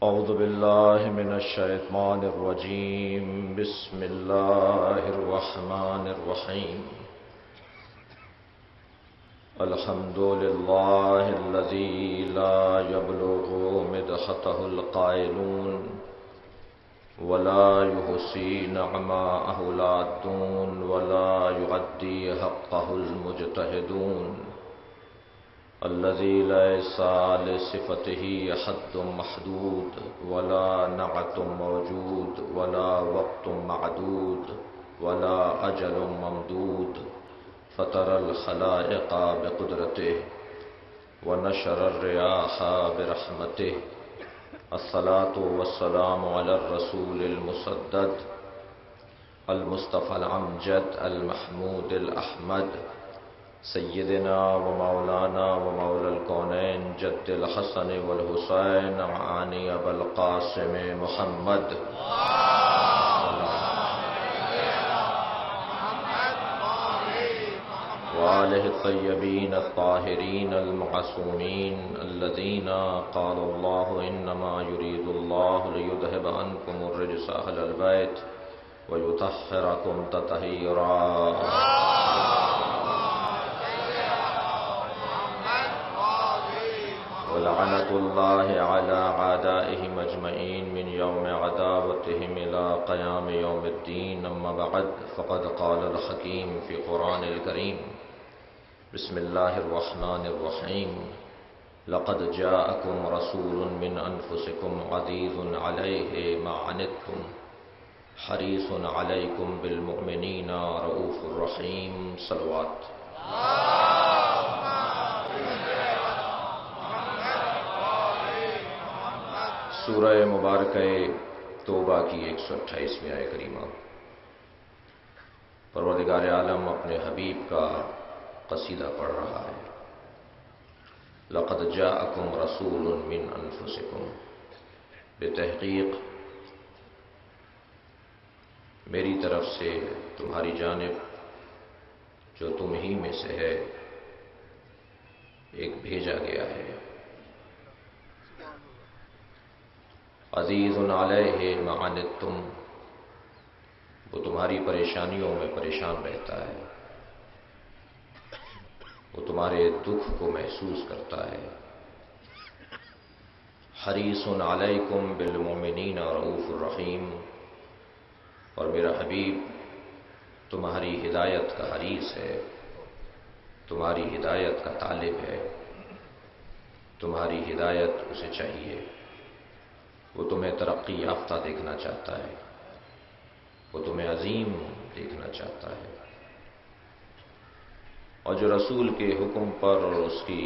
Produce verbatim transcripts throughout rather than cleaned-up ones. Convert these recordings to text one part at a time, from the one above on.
اعوذ باللہ من الشیطان الرجیم بسم اللہ الرحمن الرحیم الحمد للہ الذی لا یبلغ مدحتہ القائلون ولا یحصی نعماءہ العادون ولا یعدی حقہ المجتہدون الذي ليس لصفته حد محدود ولا نعت موجود ولا وقت معدود ولا أجل ممدود فطر الخلائق بقدرته ونشر الرياح برحمته الصلاة والسلام على الرسول المسدد المصطفى الأمجد المحمود الأحمد سیدنا و مولانا و مولا الکونین جد الحسن والحسین معانی ابو القاسم محمد وآلہ الطیبین الطاہرین المعصومین الذین قال اللہ انما یرید اللہ لیذہب عنکم الرجس اہل البیت ویطہرکم تطہیرا ولعنة الله على أعدائهم أجمعين من يوم عداوتهم إلى قيام يوم الدين أما بعد فقد قال الحكيم في قرآن الكريم بسم الله الرحمن الرحيم لقد جاءكم رسول من أنفسكم عزيز عليه ما عنتم حريص عليكم بالمؤمنين رؤوف رحيم صلوات سورہ مبارکہ توبہ کی ایک سو اٹھائیسویں آیت کریمہ پروردگار عالم اپنے حبیب کا قصیدہ پڑھ رہا ہے. لقد جاءکم رسول من انفسکم، بتحقیق میری طرف سے تمہاری جانب جو تم ہی میں سے ہے ایک بھیجا گیا ہے. عزیز علیہ ما عنتم، وہ تمہاری پریشانیوں میں پریشان رہتا ہے، وہ تمہارے دکھ کو محسوس کرتا ہے. حریص علیکم بالمؤمنین رؤوف الرحیم، اور میرا حبیب تمہاری ہدایت کا حریص ہے، تمہاری ہدایت کا طالب ہے، تمہاری ہدایت اسے چاہیے. وہ تمہیں ترقی یافتہ دیکھنا چاہتا ہے، وہ تمہیں عظیم دیکھنا چاہتا ہے. اور جو رسول کے حکم پر اور اس کی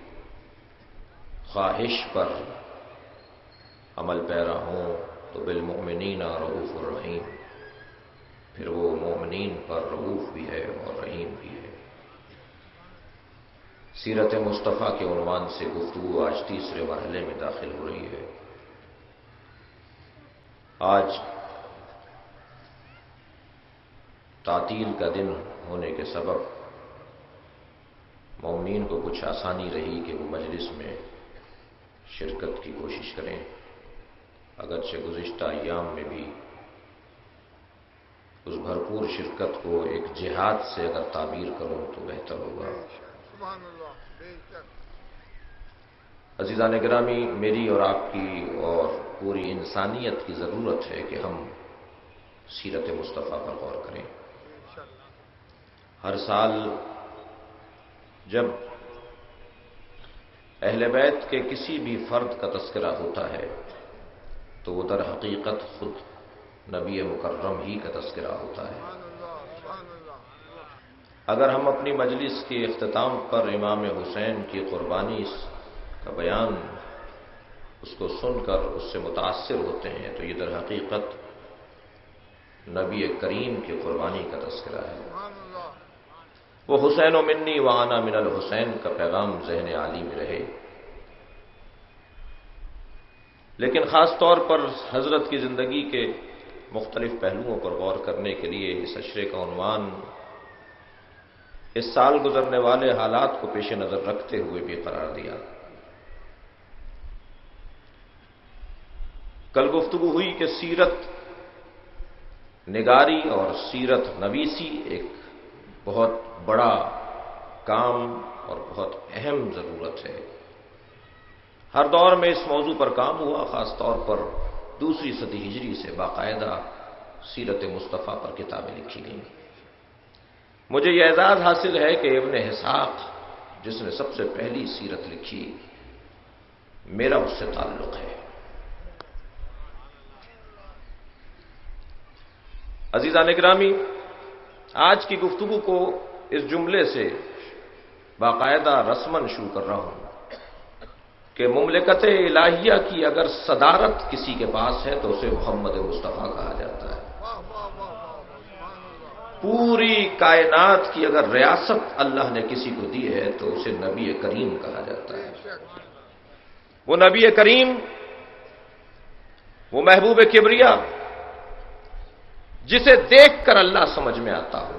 خواہش پر عمل پیرا ہوں تو بالمؤمنین رؤوف الرحیم، پھر وہ مومنین پر رؤوف بھی ہے اور رحیم بھی ہے. سیرت مصطفیٰ کے عنوان سے گفتگو آج تیسرے مرحلے میں داخل ہو رہی ہے. آج تعطیل کا دن ہونے کے سبب مومنین کو کچھ آسانی رہی کہ وہ مجلس میں شرکت کی کوشش کریں، اگرچہ گزشتہ ایام میں بھی اس بھرپور شرکت کو ایک جہاد سے اگر تعبیر کروں تو بہتر ہوگا. عزیزان گرامی، میری اور آپ کی اور پوری انسانیت کی ضرورت ہے کہ ہم سیرت مصطفیٰ پر غور کریں. ہر سال جب اہل بیت کے کسی بھی فرد کا تذکرہ ہوتا ہے تو وہ در حقیقت خود نبی مکرم ہی کا تذکرہ ہوتا ہے. اگر ہم اپنی مجلس کے اختتام پر امام حسین کی قربانی کا بیان اس کو سن کر اس سے متاثر ہوتے ہیں تو یہ در حقیقت نبی کریم کی قربانی کا تذکرہ ہے. وہ حسین و منی وانا من الحسین کا پیغام ذہن عالی میں رہے. لیکن خاص طور پر حضرت کی زندگی کے مختلف پہلوؤں پر غور کرنے کے لیے اس اشرے کا عنوان اس سال گزرنے والے حالات کو پیش نظر رکھتے ہوئے بھی قرار دیا. کل گفتگو ہوئی کہ سیرت نگاری اور سیرت نویسی ایک بہت بڑا کام اور بہت اہم ضرورت ہے. ہر دور میں اس موضوع پر کام ہوا، خاص طور پر دوسری صدی ہجری سے باقاعدہ سیرت مصطفیٰ پر کتابیں لکھی گئیں. مجھے یہ اعزاز حاصل ہے کہ ابن اسحاق جس نے سب سے پہلی سیرت لکھی، میرا اس سے تعلق ہے. عزیزان گرامی، آج کی گفتگو کو اس جملے سے باقاعدہ رسماً شروع کر رہا ہوں کہ مملکت الہیہ کی اگر صدارت کسی کے پاس ہے تو اسے محمد مصطفیٰ کہا جاتا ہے. پوری کائنات کی اگر ریاست اللہ نے کسی کو دی ہے تو اسے نبی کریم کہا جاتا ہے. وہ نبی کریم، وہ محبوب کبریا جسے دیکھ کر اللہ سمجھ میں آتا ہو.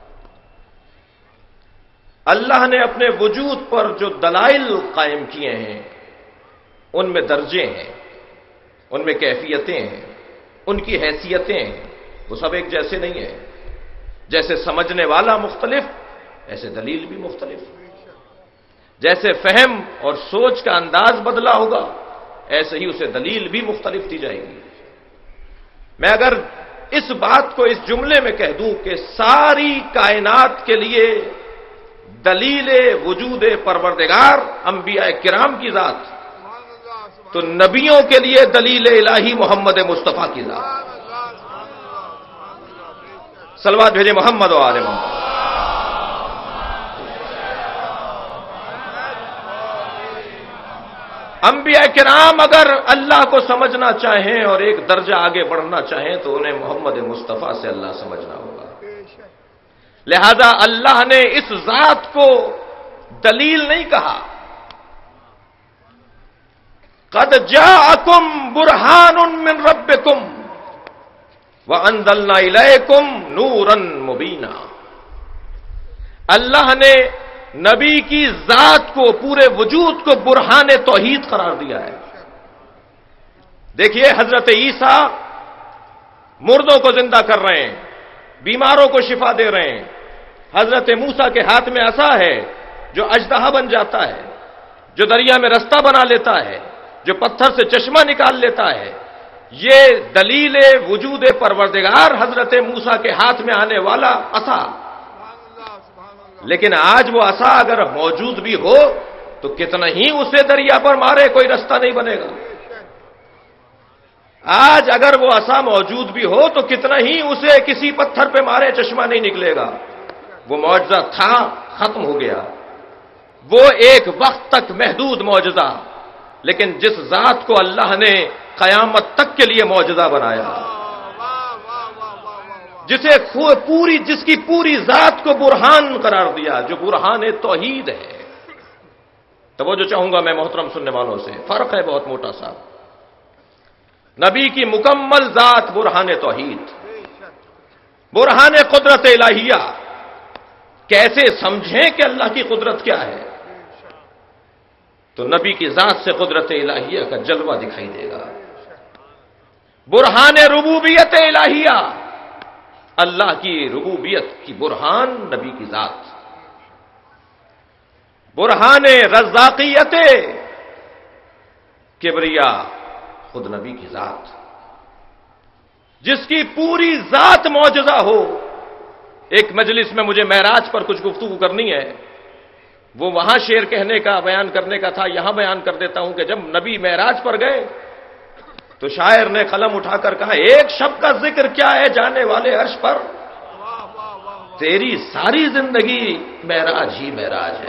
اللہ نے اپنے وجود پر جو دلائل قائم کیے ہیں ان میں درجے ہیں، ان میں کیفیتیں ہیں، ان کی حیثیتیں ہیں. وہ سب ایک جیسے نہیں ہیں. جیسے سمجھنے والا مختلف، ایسے دلیل بھی مختلف. جیسے فہم اور سوچ کا انداز بدلا ہوگا، ایسے ہی اسے دلیل بھی مختلف دی جائے گی. میں اگر اس بات کو اس جملے میں کہہ دوں کہ ساری کائنات کے لیے دلیل وجود پروردگار انبیاء کرام کی ذات، تو نبیوں کے لیے دلیل الہی محمد مصطفیٰ کی ذات. صلوات بھیجے محمد و آل محمد. انبیاء کرام اگر اللہ کو سمجھنا چاہیں اور ایک درجہ آگے بڑھنا چاہیں تو انہیں محمد مصطفیٰ سے اللہ سمجھنا ہوگا. لہذا اللہ نے اس ذات کو دلیل نہیں کہا. قد جاءکم برہان من ربکم وانزلنا الیکم نورا مبینا. اللہ نے نبی کی ذات کو، پورے وجود کو برہان توحید قرار دیا ہے. دیکھیے حضرت عیسیٰ مردوں کو زندہ کر رہے ہیں، بیماروں کو شفا دے رہے ہیں. حضرت موسیٰ کے ہاتھ میں عصا ہے جو اژدہا بن جاتا ہے، جو دریا میں رستہ بنا لیتا ہے، جو پتھر سے چشمہ نکال لیتا ہے. یہ دلیل وجود پروردگار حضرت موسیٰ کے ہاتھ میں آنے والا عصا. لیکن آج وہ عصا اگر موجود بھی ہو تو کتنا ہی اسے دریا پر مارے کوئی رستہ نہیں بنے گا. آج اگر وہ عصا موجود بھی ہو تو کتنا ہی اسے کسی پتھر پہ مارے چشمہ نہیں نکلے گا. وہ معجزہ تھا، ختم ہو گیا. وہ ایک وقت تک محدود معجزہ، لیکن جس ذات کو اللہ نے قیامت تک کے لیے معجزہ بنایا، جسے پوری جس کی پوری ذات کو برہان قرار دیا، جو برہان توحید ہے. توجہ چاہوں گا میں محترم سننے والوں سے، فرق ہے بہت موٹا سا. نبی کی مکمل ذات برہان توحید، برہان قدرت الہیہ. کیسے سمجھیں کہ اللہ کی قدرت کیا ہے؟ تو نبی کی ذات سے قدرت الہیہ کا جلوہ دکھائی دے گا. برہان ربوبیت الہیہ، اللہ کی ربوبیت کی برہان نبی کی ذات. برہان رزاقیت کبریا، خود نبی کی ذات. جس کی پوری ذات معجزہ ہو. ایک مجلس میں مجھے معراج پر کچھ گفتگو کرنی ہے، وہ وہاں شعر کہنے کا بیان کرنے کا تھا، یہاں بیان کر دیتا ہوں کہ جب نبی معراج پر گئے تو شاعر نے قلم اٹھا کر کہا، ایک شب کا ذکر کیا ہے جانے والے عرش پر، تیری ساری زندگی معراج ہی معراج ہے.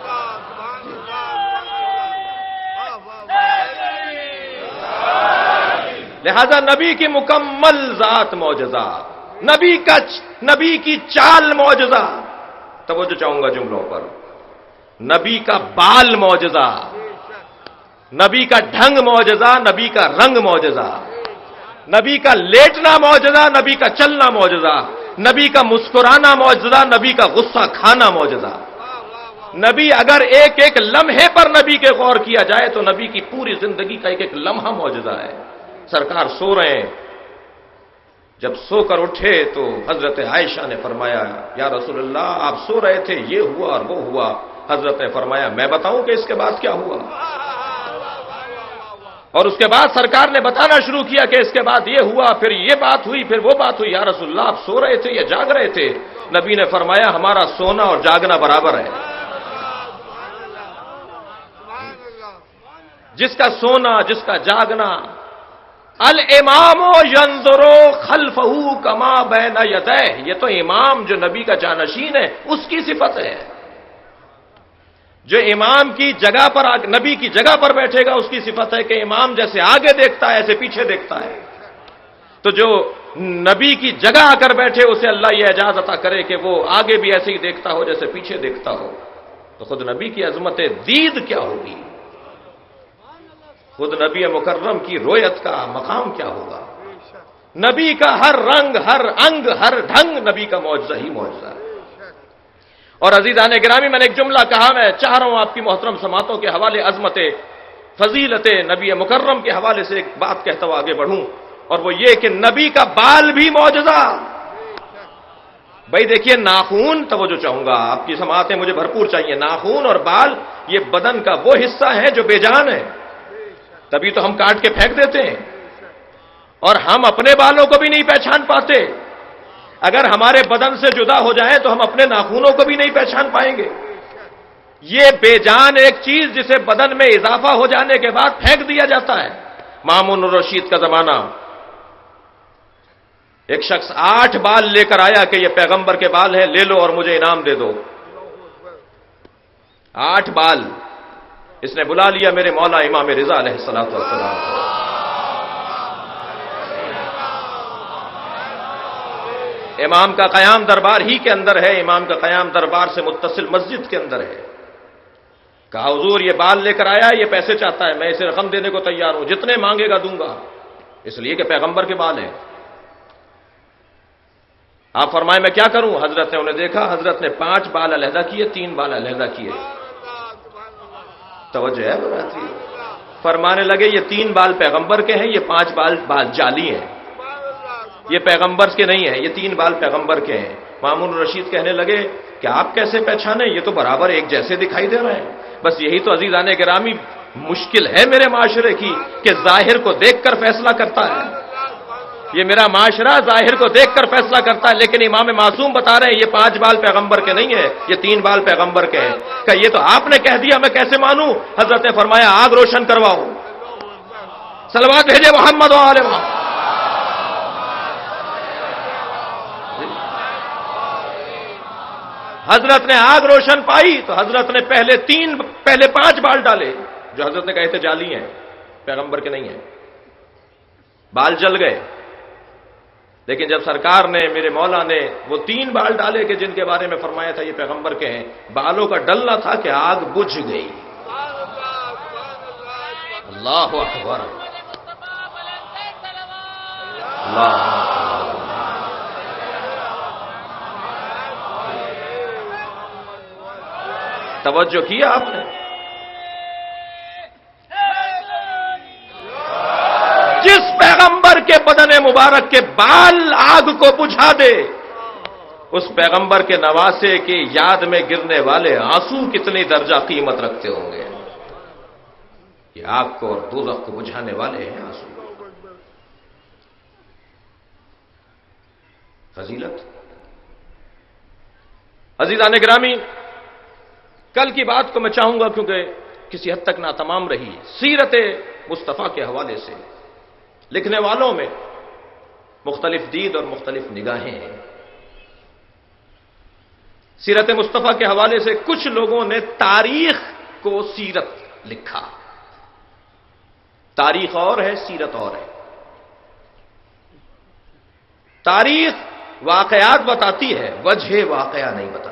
لہذا نبی کی مکمل ذات معجزہ، نبی کا نبی کی چال معجزہ. توجہ چاہوں گا جملوں پر. نبی کا بال معجزہ، نبی کا ڈھنگ معجزہ، نبی کا رنگ معجزہ، نبی کا لیٹنا معجزہ، نبی کا چلنا معجزہ، نبی کا مسکرانا معجزہ، نبی کا غصہ کھانا معجزہ. نبی اگر ایک ایک لمحے پر نبی کے غور کیا جائے تو نبی کی پوری زندگی کا ایک ایک لمحہ معجزہ ہے. سرکار سو رہے ہیں، جب سو کر اٹھے تو حضرت عائشہ نے فرمایا یا رسول اللہ آپ سو رہے تھے، یہ ہوا اور وہ ہوا۔ حضرت نے فرمایا میں بتاؤں کہ اس کے بعد کیا ہوا؟ اور اس کے بعد سرکار نے بتانا شروع کیا کہ اس کے بعد یہ ہوا، پھر یہ بات ہوئی، پھر وہ بات ہوئی۔ یا رسول اللہ آپ سو رہے تھے یا جاگ رہے تھے؟ نبی نے فرمایا ہمارا سونا اور جاگنا برابر ہے۔ جس کا سونا، جس کا جاگنا، الامام ینظر خلفہ کما بین یدیہ، یہ تو امام جو نبی کا جانشین ہے اس کی صفت ہے۔ جو امام کی جگہ پر، نبی کی جگہ پر بیٹھے گا اس کی صفت ہے کہ امام جیسے آگے دیکھتا ہے ایسے پیچھے دیکھتا ہے۔ تو جو نبی کی جگہ آ کر بیٹھے اسے اللہ یہ اجازت عطا کرے کہ وہ آگے بھی ایسے ہی دیکھتا ہو جیسے پیچھے دیکھتا ہو، تو خود نبی کی عظمت دید کیا ہوگی، خود نبی مکرم کی رویت کا مقام کیا ہوگا۔ نبی کا ہر رنگ، ہر انگ، ہر ڈھنگ نبی کا معجزہ ہی معجزہ ہے۔ اور عزیزان گرامی، میں نے ایک جملہ کہا، میں چاہ رہا ہوں آپ کی محترم سماعتوں کے حوالے عظمت فضیلت نبی مکرم کے حوالے سے ایک بات کہتا ہوا آگے بڑھوں، اور وہ یہ کہ نبی کا بال بھی معجزہ۔ بھائی دیکھیے ناخون، توجہ چاہوں گا، آپ کی سماعتیں مجھے بھرپور چاہیے۔ ناخون اور بال یہ بدن کا وہ حصہ ہے جو بے جان ہے، تبھی تو ہم کاٹ کے پھینک دیتے ہیں، اور ہم اپنے بالوں کو بھی نہیں پہچان پاتے۔ اگر ہمارے بدن سے جدا ہو جائیں تو ہم اپنے ناخونوں کو بھی نہیں پہچان پائیں گے۔ یہ بے جان ایک چیز جسے بدن میں اضافہ ہو جانے کے بعد پھینک دیا جاتا ہے۔ مامون الرشید کا زمانہ، ایک شخص آٹھ بال لے کر آیا کہ یہ پیغمبر کے بال ہیں، لے لو اور مجھے انعام دے دو۔ آٹھ بال اس نے بلا لیا میرے مولا امام رضا علیہ الصلوۃ والسلام۔ امام کا قیام دربار ہی کے اندر ہے، امام کا قیام دربار سے متصل مسجد کے اندر ہے۔ کہا حضور یہ بال لے کر آیا، یہ پیسے چاہتا ہے، میں اسے رقم دینے کو تیار ہوں، جتنے مانگے گا دوں گا، اس لیے کہ پیغمبر کے بال ہیں۔ آپ فرمائے میں کیا کروں؟ حضرت نے انہیں دیکھا، حضرت نے پانچ بال علیحدہ کیے، تین بال علیحدہ کیے۔ توجہ ہے براتی؟ فرمانے لگے یہ تین بال پیغمبر کے ہیں، یہ پانچ بال بال جعلی ہیں، یہ پیغمبر کے نہیں ہیں، یہ تین بال پیغمبر کے ہیں۔ مامون الرشید کہنے لگے کہ آپ کیسے پہچانے، یہ تو برابر ایک جیسے دکھائی دے رہے ہیں۔ بس یہی تو عزیزان گرامی مشکل ہے میرے معاشرے کی کہ ظاہر کو دیکھ کر فیصلہ کرتا ہے۔ یہ میرا معاشرہ ظاہر کو دیکھ کر فیصلہ کرتا ہے، لیکن امام معصوم بتا رہے ہیں یہ پانچ بال پیغمبر کے نہیں ہیں، یہ تین بال پیغمبر کے ہیں۔ کہ یہ تو آپ نے کہہ دیا، میں کیسے مانوں؟ حضرت نے فرمایا آگ روشن کرواؤ، صلوات بھیجے محمد و آل محمد۔ حضرت نے آگ روشن پائی تو حضرت نے پہلے تین پہلے پانچ بال ڈالے جو حضرت نے کہے تھے جعلی ہیں، پیغمبر کے نہیں ہیں، بال جل گئے۔ لیکن جب سرکار نے، میرے مولا نے وہ تین بال ڈالے کہ جن کے بارے میں فرمایا تھا یہ پیغمبر کے ہیں، بالوں کا ڈلنا تھا کہ آگ بجھ گئی۔ اللہ اکبر، اللہ توجہ کیا آپ نے؟ جس پیغمبر کے بدن مبارک کے بال آگ کو بجھا دے، اس پیغمبر کے نواسے کی یاد میں گرنے والے آنسو کتنی درجہ قیمت رکھتے ہوں گے۔ یہ آگ کو اور دوزخ کو بجھانے والے ہیں آنسو۔ فضیلت عزیزان گرامی، کل کی بات کو میں چاہوں گا کیونکہ کسی حد تک ناتمام رہی، سیرت مصطفیٰ کے حوالے سے لکھنے والوں میں مختلف دید اور مختلف نگاہیں ہیں۔ سیرت مصطفیٰ کے حوالے سے کچھ لوگوں نے تاریخ کو سیرت لکھا، تاریخ اور ہے، سیرت اور ہے۔ تاریخ واقعات بتاتی ہے، وجہ واقعہ نہیں بتاتی۔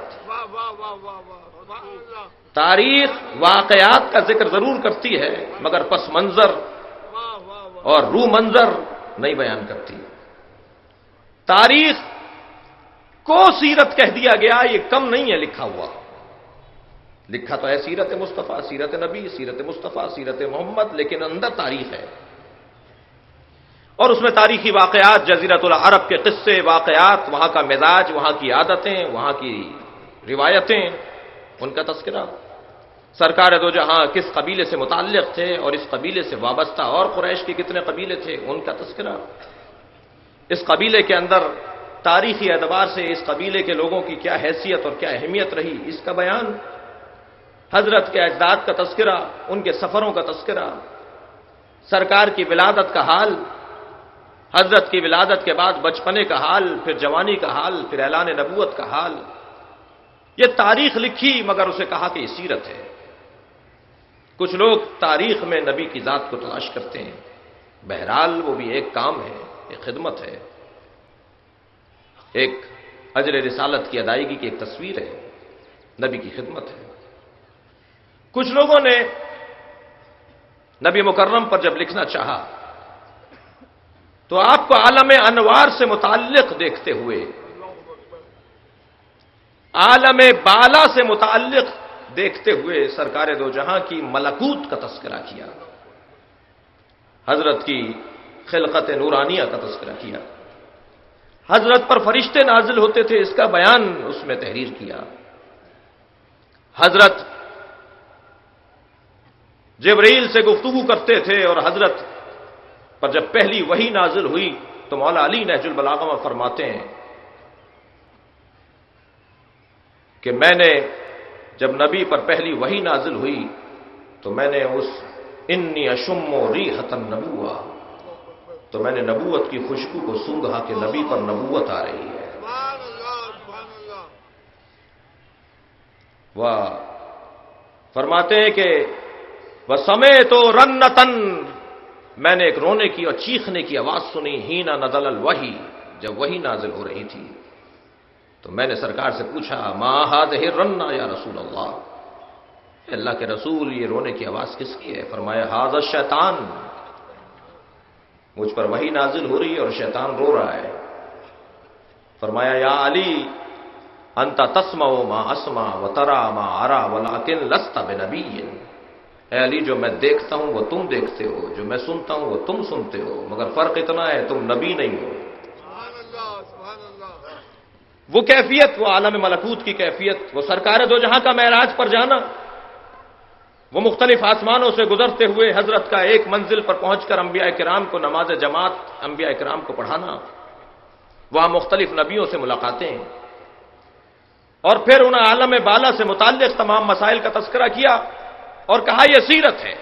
تاریخ واقعات کا ذکر ضرور کرتی ہے مگر پس منظر اور رو منظر نہیں بیان کرتی۔ تاریخ کو سیرت کہہ دیا گیا، یہ کم نہیں ہے لکھا ہوا، لکھا تو ہے سیرت مصطفیٰ، سیرت نبی، سیرت مصطفیٰ، سیرت محمد، لیکن اندر تاریخ ہے۔ اور اس میں تاریخی واقعات، جزیرۃ العرب کے قصے، واقعات، وہاں کا مزاج، وہاں کی عادتیں، وہاں کی روایتیں، ان کا تذکرہ، سرکار دو جہاں کس قبیلے سے متعلق تھے اور اس قبیلے سے وابستہ اور قریش کے کتنے قبیلے تھے، ان کا تذکرہ، اس قبیلے کے اندر تاریخی اعتبار سے اس قبیلے کے لوگوں کی کیا حیثیت اور کیا اہمیت رہی، اس کا بیان، حضرت کے اجداد کا تذکرہ، ان کے سفروں کا تذکرہ، سرکار کی ولادت کا حال، حضرت کی ولادت کے بعد بچپنے کا حال، پھر جوانی کا حال، پھر اعلان نبوت کا حال، یہ تاریخ لکھی مگر اسے کہا کہ یہ سیرت ہے۔ کچھ لوگ تاریخ میں نبی کی ذات کو تلاش کرتے ہیں، بہرحال وہ بھی ایک کام ہے، ایک خدمت ہے، ایک اجر رسالت کی ادائیگی کی ایک تصویر ہے، نبی کی خدمت ہے۔ کچھ لوگوں نے نبی مکرم پر جب لکھنا چاہا تو آپ کو عالم انوار سے متعلق دیکھتے ہوئے، عالم بالا سے متعلق دیکھتے ہوئے سرکار دو جہاں کی ملکوت کا تذکرہ کیا، حضرت کی خلقت نورانیہ کا تذکرہ کیا، حضرت پر فرشتے نازل ہوتے تھے، اس کا بیان اس میں تحریر کیا، حضرت جبرائیل سے گفتگو کرتے تھے، اور حضرت پر جب پہلی وحی نازل ہوئی تو مولا علی نہج البلاغہ میں فرماتے ہیں کہ میں نے جب نبی پر پہلی وحی نازل ہوئی تو میں نے اس انی اشم ریحۃ النبوہ، تو میں نے نبوت کی خوشبو کو سونگھا کہ نبی پر نبوت آ رہی ہے۔ وہ فرماتے ہیں کہ وہ سمیت رنتن، میں نے ایک رونے کی اور چیخنے کی آواز سنی، ہینا نزل الوحی، جب وحی نازل ہو رہی تھی تو میں نے سرکار سے پوچھا ما ہذہ الرنہ یا رسول اللہ، اللہ کے رسول یہ رونے کی آواز کس کی ہے؟ فرمایا ھذا الشیطان، مجھ پر وحی نازل ہو رہی ہے اور شیطان رو رہا ہے۔ فرمایا یا علی انت تسمع ما اسمع وترى ما ارى ولكن لست بنبی، اے علی جو میں دیکھتا ہوں وہ تم دیکھتے ہو، جو میں سنتا ہوں وہ تم سنتے ہو، مگر فرق اتنا ہے تم نبی نہیں ہو۔ وہ کیفیت، وہ عالم ملکوت کی کیفیت، وہ سرکار دو جہاں کا معراج پر جانا، وہ مختلف آسمانوں سے گزرتے ہوئے حضرت کا ایک منزل پر پہنچ کر انبیاء کرام کو نماز جماعت انبیاء کرام کو پڑھانا، وہاں مختلف نبیوں سے ملاقاتیں، اور پھر انہیں عالم بالا سے متعلق تمام مسائل کا تذکرہ کیا اور کہا یہ سیرت ہے۔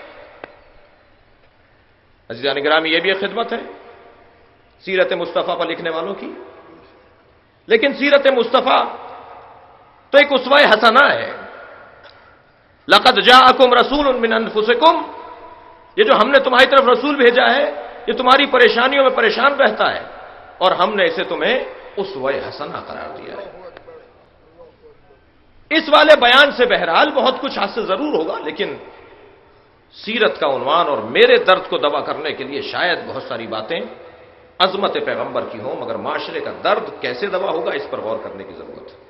عزیزان گرامی، یہ بھی ایک خدمت ہے سیرت مصطفیٰ پر لکھنے والوں کی، لیکن سیرت مصطفیٰ تو ایک اسوہ حسنہ ہے۔ لقد جاءکم رسول من انفسکم، یہ جو ہم نے تمہاری طرف رسول بھیجا ہے یہ تمہاری پریشانیوں میں پریشان رہتا ہے، اور ہم نے اسے تمہیں اسوہ حسنہ قرار دیا ہے۔ اس والے بیان سے بہرحال بہت کچھ حاصل ضرور ہوگا، لیکن سیرت کا عنوان اور میرے درد کو دوا کرنے کے لیے شاید بہت ساری باتیں عظمت پیغمبر کی ہوں، مگر معاشرے کا درد کیسے دوا ہوگا اس پر غور کرنے کی ضرورت ہے۔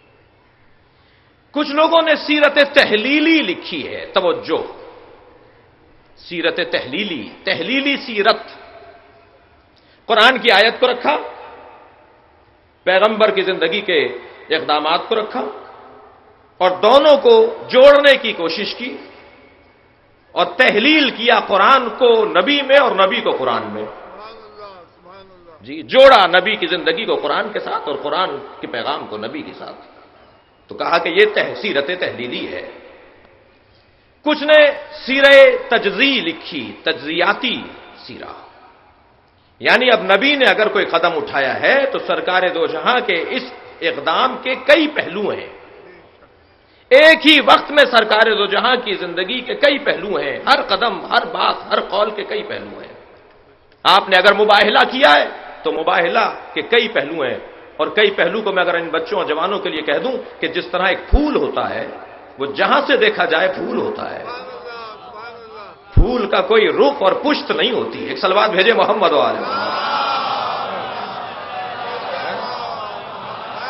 کچھ لوگوں نے سیرت تحلیلی لکھی ہے، توجہ، سیرت تحلیلی، تحلیلی سیرت، قرآن کی آیت کو رکھا، پیغمبر کی زندگی کے اقدامات کو رکھا اور دونوں کو جوڑنے کی کوشش کی اور تحلیل کیا قرآن کو نبی میں اور نبی کو قرآن میں، جی جوڑا نبی کی زندگی کو قرآن کے ساتھ اور قرآن کے پیغام کو نبی کے ساتھ، تو کہا کہ یہ سیرت تحلیلی ہے۔ کچھ نے سیرہ تجزی لکھی، تجزیاتی سیرہ، یعنی اب نبی نے اگر کوئی قدم اٹھایا ہے تو سرکار دو جہاں کے اس اقدام کے کئی پہلو ہیں، ایک ہی وقت میں سرکار دو جہاں کی زندگی کے کئی پہلو ہیں، ہر قدم، ہر بات، ہر قول کے کئی پہلو ہیں۔ آپ نے اگر مباہلہ کیا ہے تو مباہلہ کے کئی پہلو ہیں، اور کئی پہلو کو میں اگر ان بچوں اور جوانوں کے لیے کہہ دوں کہ جس طرح ایک پھول ہوتا ہے وہ جہاں سے دیکھا جائے پھول ہوتا ہے، پھول کا کوئی رخ اور پشت نہیں ہوتی۔ ایک صلوات بھیجے محمد و آل محمد۔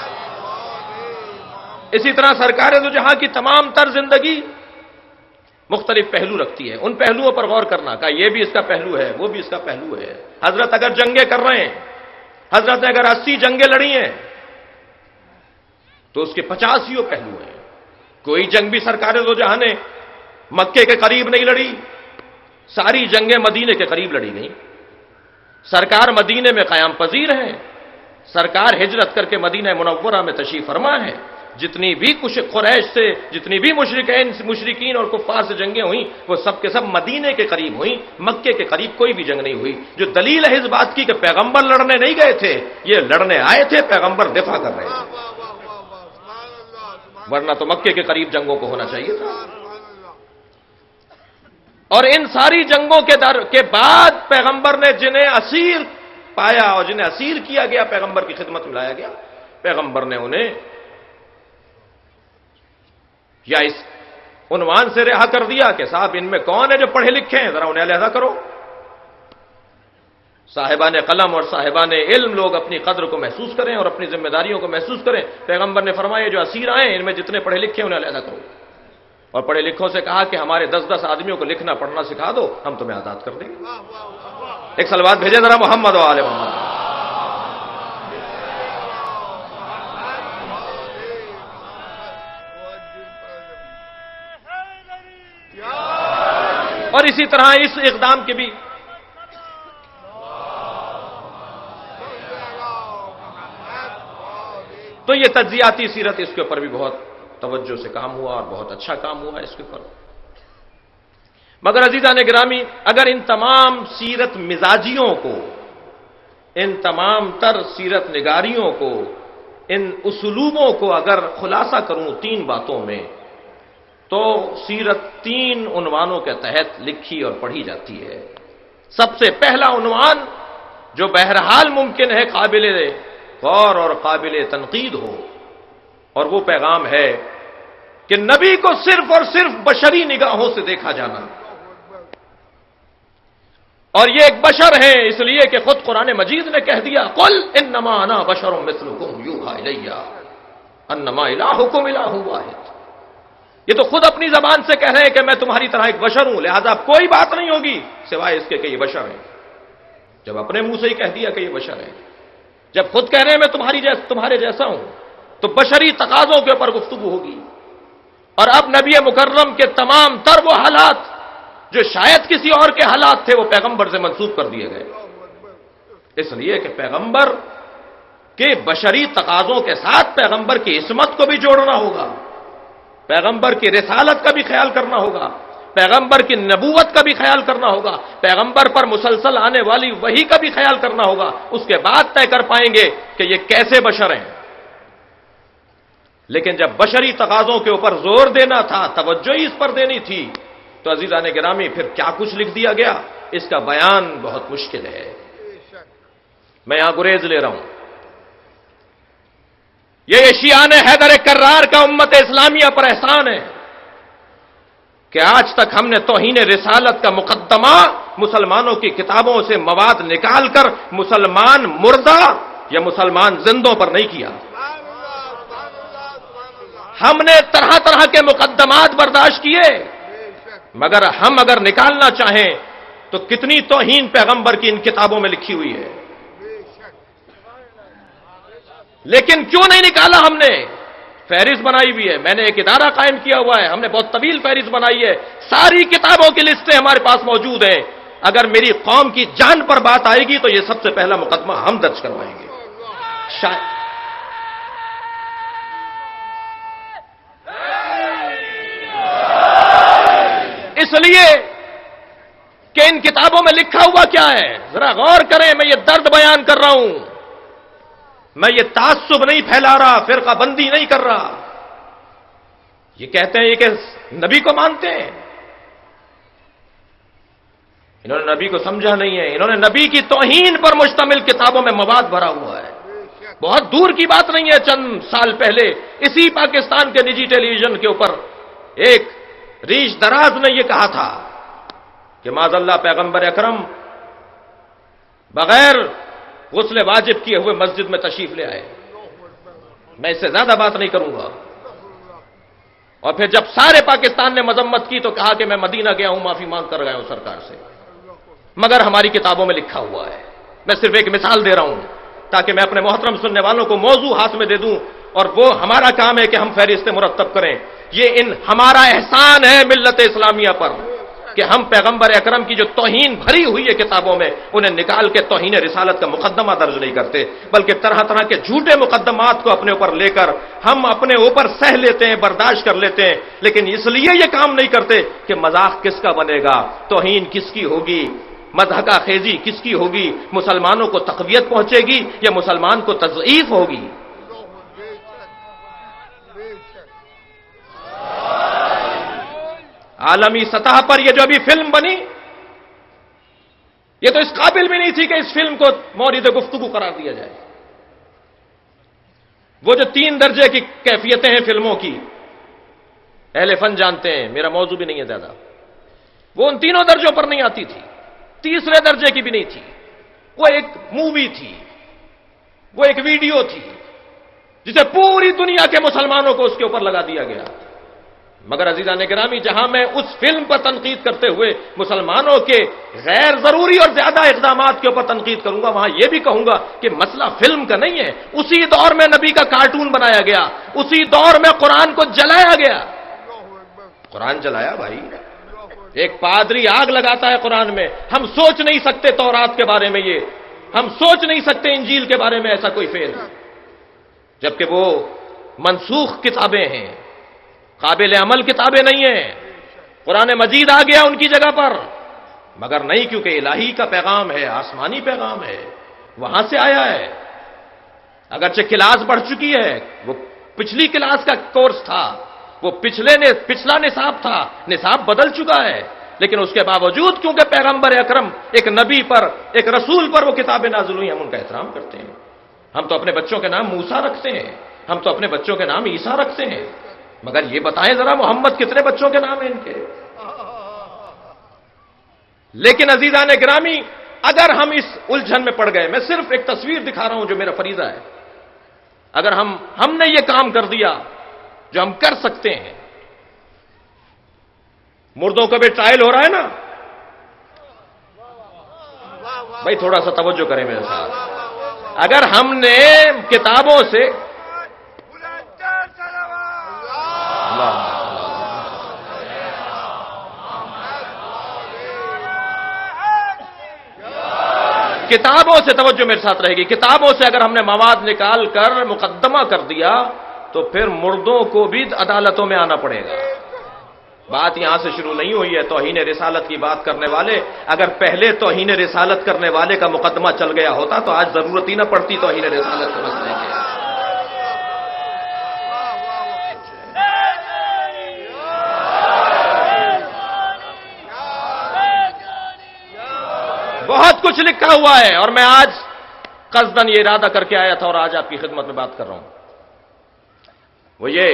اسی طرح سرکار دو جہاں کی تمام تر زندگی مختلف پہلو رکھتی ہے، ان پہلوؤں پر غور کرنا، کہ یہ بھی اس کا پہلو ہے، وہ بھی اس کا پہلو ہے۔ حضرت اگر جنگیں کر رہے ہیں، حضرت نے اگر اسی جنگیں لڑی ہیں تو اس کے پچاسیوں پہلو ہیں۔ کوئی جنگ بھی سرکار دو جہاں نے مکے کے قریب نہیں لڑی، ساری جنگیں مدینے کے قریب لڑی گئیں۔ سرکار مدینے میں قیام پذیر ہیں، سرکار ہجرت کر کے مدینہ منورہ میں تشریف فرما ہے۔ جتنی بھی کچھ قریش سے، جتنی بھی مشرکین مشرکین اور کفار سے جنگیں ہوئیں، وہ سب کے سب مدینے کے قریب ہوئیں، مکے کے قریب کوئی بھی جنگ نہیں ہوئی۔ جو دلیل ہے اس بات کی کہ پیغمبر لڑنے نہیں گئے تھے، یہ لڑنے آئے تھے، پیغمبر دفاع کر رہے تھے، ورنہ تو مکے کے قریب جنگوں کو ہونا چاہیے تھا۔ اور ان ساری جنگوں کے در کے بعد پیغمبر نے جنہیں اسیر پایا اور جنہیں اسیر کیا گیا، پیغمبر کی خدمت میں لایا گیا، پیغمبر نے انہیں یا اس عنوان سے رہا کر دیا کہ صاحب ان میں کون ہے جو پڑھے لکھے ہیں، ذرا انہیں علیحدہ کرو۔ صاحبان قلم اور صاحبان علم لوگ اپنی قدر کو محسوس کریں اور اپنی ذمہ داریوں کو محسوس کریں۔ پیغمبر نے فرمایا جو اسیر آئے ان میں جتنے پڑھے لکھے ہیں انہیں علیحدہ کرو، اور پڑھے لکھوں سے کہا کہ ہمارے دس دس آدمیوں کو لکھنا پڑھنا سکھا دو، ہم تمہیں آزاد کر دیں گے۔ ایک صلوات بھیجے ذرا محمد و آل محمد۔ اور اسی طرح اس اقدام کے بھی تو یہ تجزیاتی سیرت، اس کے اوپر بھی بہت توجہ سے کام ہوا اور بہت اچھا کام ہوا اس کے اوپر۔ مگر عزیزان گرامی، اگر ان تمام سیرت مزاجیوں کو، ان تمام تر سیرت نگاریوں کو، ان اسلوبوں کو اگر خلاصہ کروں تین باتوں میں، تو سیرت تین عنوانوں کے تحت لکھی اور پڑھی جاتی ہے۔ سب سے پہلا عنوان جو بہرحال ممکن ہے قابل غور اور قابل تنقید ہو، اور وہ پیغام ہے کہ نبی کو صرف اور صرف بشری نگاہوں سے دیکھا جانا، اور یہ ایک بشر ہے اس لیے کہ خود قرآن مجید نے کہہ دیا قل انما انا بشر مثلکم یوحی الی انما الہکم الہ واحد۔ یہ تو خود اپنی زبان سے کہہ رہے ہیں کہ میں تمہاری طرح ایک بشر ہوں، لہذا کوئی بات نہیں ہوگی سوائے اس کے کہ یہ بشر ہیں۔ جب اپنے منہ سے ہی کہہ دیا کہ یہ بشر ہے، جب خود کہہ رہے ہیں میں تمہاری جیس تمہارے جیسا ہوں، تو بشری تقاضوں کے اوپر گفتگو ہوگی۔ اور اب نبی مکرم کے تمام تر وہ حالات جو شاید کسی اور کے حالات تھے، وہ پیغمبر سے منسوب کر دیے گئے، اس لیے کہ پیغمبر کے بشری تقاضوں کے ساتھ پیغمبر کی عصمت کو بھی جوڑنا ہوگا، پیغمبر کی رسالت کا بھی خیال کرنا ہوگا، پیغمبر کی نبوت کا بھی خیال کرنا ہوگا، پیغمبر پر مسلسل آنے والی وحی کا بھی خیال کرنا ہوگا۔ اس کے بعد طے کر پائیں گے کہ یہ کیسے بشر ہیں۔ لیکن جب بشری تقاضوں کے اوپر زور دینا تھا، توجہ ہی اس پر دینی تھی، تو عزیزان گرامی پھر کیا کچھ لکھ دیا گیا، اس کا بیان بہت مشکل ہے۔ میں یہاں گریز لے رہا ہوں۔ یہ شیعان حیدر کرار کا امت اسلامیہ پر احسان ہے کہ آج تک ہم نے توہین رسالت کا مقدمہ مسلمانوں کی کتابوں سے مواد نکال کر مسلمان مردہ یا مسلمان زندوں پر نہیں کیا۔ ہم نے طرح طرح کے مقدمات برداشت کیے، مگر ہم اگر نکالنا چاہیں تو کتنی توہین پیغمبر کی ان کتابوں میں لکھی ہوئی ہے، لیکن کیوں نہیں نکالا ہم نے؟ فہرست بنائی ہوئی ہے، میں نے ایک ادارہ قائم کیا ہوا ہے، ہم نے بہت طویل فہرست بنائی ہے، ساری کتابوں کی لسٹیں ہمارے پاس موجود ہیں۔ اگر میری قوم کی جان پر بات آئے گی تو یہ سب سے پہلا مقدمہ ہم درج کروائیں گے۔ شاید اس لیے کہ ان کتابوں میں لکھا ہوا کیا ہے، ذرا غور کریں، میں یہ درد بیان کر رہا ہوں، میں یہ تعصب نہیں پھیلا رہا، فرقہ بندی نہیں کر رہا۔ یہ کہتے ہیں یہ کہ نبی کو مانتے ہیں، انہوں نے نبی کو سمجھا نہیں ہے، انہوں نے نبی کی توہین پر مشتمل کتابوں میں مواد بھرا ہوا ہے۔ بہت دور کی بات نہیں ہے، چند سال پہلے اسی پاکستان کے نجی ٹیلی ویژن کے اوپر ایک ریش دراز نے یہ کہا تھا کہ معاذ اللہ پیغمبر اکرم بغیر غسل واجب کیے ہوئے مسجد میں تشریف لے آئے۔ میں اس سے زیادہ بات نہیں کروں گا، اور پھر جب سارے پاکستان نے مذمت کی تو کہا کہ میں مدینہ گیا ہوں، معافی مانگ کر گیا ہوں سرکار سے، مگر ہماری کتابوں میں لکھا ہوا ہے۔ میں صرف ایک مثال دے رہا ہوں تاکہ میں اپنے محترم سننے والوں کو موضوع ہاتھ میں دے دوں، اور وہ ہمارا کام ہے کہ ہم فہرستیں مرتب کریں۔ یہ ان ہمارا احسان ہے ملت اسلامیہ پر کہ ہم پیغمبر اکرم کی جو توہین بھری ہوئی ہے کتابوں میں انہیں نکال کے توہین رسالت کا مقدمہ درج نہیں کرتے، بلکہ طرح طرح کے جھوٹے مقدمات کو اپنے اوپر لے کر ہم اپنے اوپر سہ لیتے ہیں، برداشت کر لیتے ہیں، لیکن اس لیے یہ کام نہیں کرتے کہ مذاق کس کا بنے گا، توہین کس کی ہوگی، مضحکہ خیزی کس کی ہوگی، مسلمانوں کو تقویت پہنچے گی یا مسلمان کو تضعیف ہوگی۔ عالمی سطح پر یہ جو ابھی فلم بنی یہ تو اس قابل بھی نہیں تھی کہ اس فلم کو مورد گفتگو قرار دیا جائے۔ وہ جو تین درجے کی کیفیتیں ہیں فلموں کی، اہل فن جانتے ہیں، میرا موضوع بھی نہیں ہے زیادہ، وہ ان تینوں درجوں پر نہیں آتی تھی، تیسرے درجے کی بھی نہیں تھی، وہ ایک مووی تھی، وہ ایک ویڈیو تھی جسے پوری دنیا کے مسلمانوں کو اس کے اوپر لگا دیا گیا۔ مگر عزیزان گرامی، جہاں میں اس فلم پر تنقید کرتے ہوئے مسلمانوں کے غیر ضروری اور زیادہ اقدامات کے اوپر تنقید کروں گا، وہاں یہ بھی کہوں گا کہ مسئلہ فلم کا نہیں ہے، اسی دور میں نبی کا کارٹون بنایا گیا، اسی دور میں قرآن کو جلایا گیا۔ قرآن جلایا بھائی، ایک پادری آگ لگاتا ہے قرآن میں، ہم سوچ نہیں سکتے تورات کے بارے میں، یہ ہم سوچ نہیں سکتے انجیل کے بارے میں ایسا کوئی فعل، جبکہ وہ منسوخ کتابیں ہیں، قابل عمل کتابیں نہیں ہیں۔ قرآن مجید آ گیا ان کی جگہ پر، مگر نہیں، کیونکہ الہی کا پیغام ہے، آسمانی پیغام ہے، وہاں سے آیا ہے۔ اگرچہ کلاس بڑھ چکی ہے، وہ پچھلی کلاس کا کورس تھا، وہ پچھلے نے پچھلا نصاب تھا، نصاب بدل چکا ہے، لیکن اس کے باوجود کیونکہ پیغمبر اکرم ایک نبی پر، ایک رسول پر وہ کتابیں نازل ہوئی، ہم ان کا احترام کرتے ہیں۔ ہم تو اپنے بچوں کے نام موسیٰ رکھتے ہیں، ہم تو اپنے بچوں کے نام عیسیٰ رکھتے ہیں، مگر یہ بتائیں ذرا محمد کتنے بچوں کے نام ہیں ان کے؟ لیکن عزیزان گرامی، اگر ہم اس الجھن میں پڑ گئے، میں صرف ایک تصویر دکھا رہا ہوں جو میرا فریضہ ہے، اگر ہم ہم نے یہ کام کر دیا جو ہم کر سکتے ہیں، مردوں کا بھی ٹرائل ہو رہا ہے نا بھائی، تھوڑا سا توجہ کریں میرے ساتھ، اگر ہم نے کتابوں سے کتابوں سے توجہ میرے ساتھ رہے گی، کتابوں سے اگر ہم نے مواد نکال کر مقدمہ کر دیا تو پھر مردوں کو بھی عدالتوں میں آنا پڑے گا۔ بات یہاں سے شروع نہیں ہوئی ہے، توہین رسالت کی بات کرنے والے، اگر پہلے توہین رسالت کرنے والے کا مقدمہ چل گیا ہوتا تو آج ضرورت ہی نہ پڑتی توہین رسالت سمجھنے کی۔ بہت کچھ لکھا ہوا ہے، اور میں آج قصداً یہ ارادہ کر کے آیا تھا اور آج آپ کی خدمت میں بات کر رہا ہوں، وہ یہ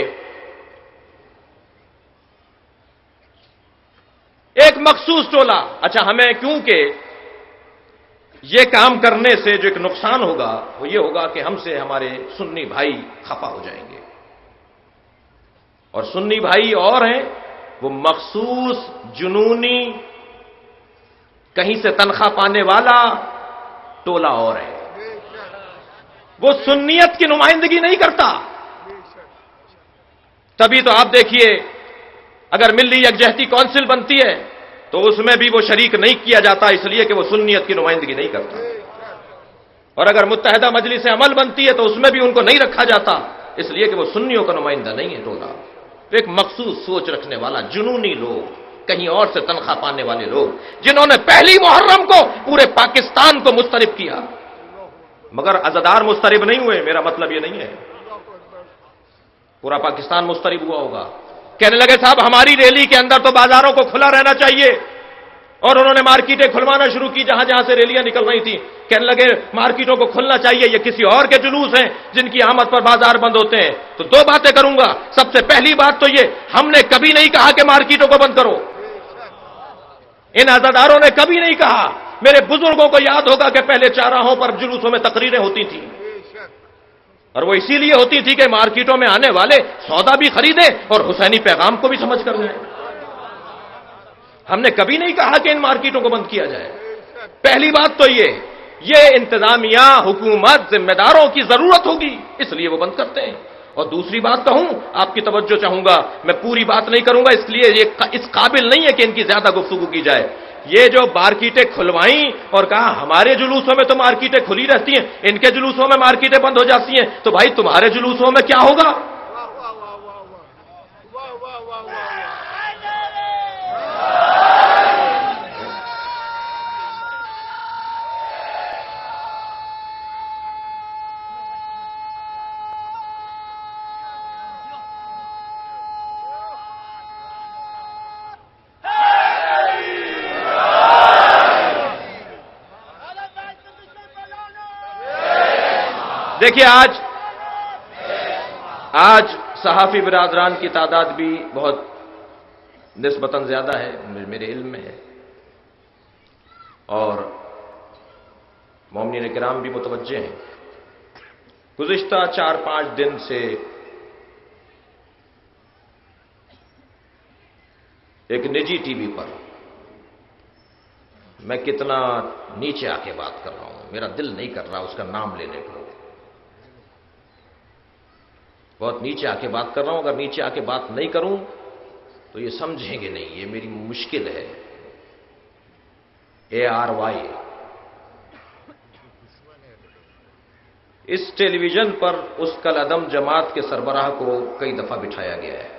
ایک مخصوص ٹولہ۔ اچھا، ہمیں کیونکہ یہ کام کرنے سے جو ایک نقصان ہوگا وہ یہ ہوگا کہ ہم سے ہمارے سنی بھائی خفا ہو جائیں گے، اور سنی بھائی اور ہیں، وہ مخصوص جنونی کہیں سے تنخواہ پانے والا ٹولہ اور ہے، وہ سنیت کی نمائندگی نہیں کرتا۔ تبھی تو آپ دیکھیے اگر ملی یکجہتی کونسل بنتی ہے تو اس میں بھی وہ شریک نہیں کیا جاتا، اس لیے کہ وہ سنیت کی نمائندگی نہیں کرتا، اور اگر متحدہ مجلس عمل بنتی ہے تو اس میں بھی ان کو نہیں رکھا جاتا، اس لیے کہ وہ سنیوں کا نمائندہ نہیں ہے ٹولہ۔ ایک مخصوص سوچ رکھنے والا جنونی لوگ، کہیں اور سے تنخواہ پانے والے لوگ، جنہوں نے پہلی محرم کو پورے پاکستان کو مضطرب کیا، مگر عزادار مضطرب نہیں ہوئے، میرا مطلب یہ نہیں ہے پورا پاکستان مضطرب ہوا ہوگا۔ کہنے لگے صاحب ہماری ریلی کے اندر تو بازاروں کو کھلا رہنا چاہیے، اور انہوں نے مارکیٹیں کھلوانا شروع کی جہاں جہاں سے ریلیاں نکل رہی تھیں، کہنے لگے مارکیٹوں کو کھلنا چاہیے، یہ کسی اور کے جلوس ہیں جن کی آمد پر بازار بند ہوتے ہیں۔ تو دو باتیں کروں گا، سب سے پہلی بات تو یہ، ہم نے کبھی نہیں کہا کہ مارکیٹوں کو بند کرو، ان عزاداروں نے کبھی نہیں کہا۔ میرے بزرگوں کو یاد ہوگا کہ پہلے چاراہوں پر جلوسوں میں تقریریں ہوتی تھیں، اور وہ اسی لیے ہوتی تھی کہ مارکیٹوں میں آنے والے سودا بھی خریدیں اور حسینی پیغام کو بھی سمجھ کر جائیں۔ ہم نے کبھی نہیں کہا کہ ان مارکیٹوں کو بند کیا جائے۔ پہلی بات تو یہ یہ انتظامیہ، حکومت، ذمہ داروں کی ضرورت ہوگی، اس لیے وہ بند کرتے ہیں۔ اور دوسری بات کہوں، آپ کی توجہ چاہوں گا، میں پوری بات نہیں کروں گا اس لیے یہ اس قابل نہیں ہے کہ ان کی زیادہ گفتگو کی جائے۔ یہ جو مارکیٹیں کھلوائیں اور کہا ہمارے جلوسوں میں تو مارکیٹیں کھلی رہتی ہیں، ان کے جلوسوں میں مارکیٹیں بند ہو جاتی ہیں، تو بھائی تمہارے جلوسوں میں کیا ہوگا؟ دیکھیے آج آج صحافی برادران کی تعداد بھی بہت نسبتاً زیادہ ہے، میرے علم میں ہے، اور مومنین کرام بھی متوجہ ہیں۔ گزشتہ چار پانچ دن سے ایک نجی ٹی وی پر میں کتنا نیچے آ کے بات کر رہا ہوں، میرا دل نہیں کر رہا اس کا نام لینے کو، بہت نیچے آ کے بات کر رہا ہوں۔ اگر نیچے آ کے بات نہیں کروں تو یہ سمجھیں گے نہیں، یہ میری مشکل ہے۔ اے آر وائی اس ٹیلی ویژن پر اس کل عدم جماعت کے سربراہ کو کئی دفعہ بٹھایا گیا ہے۔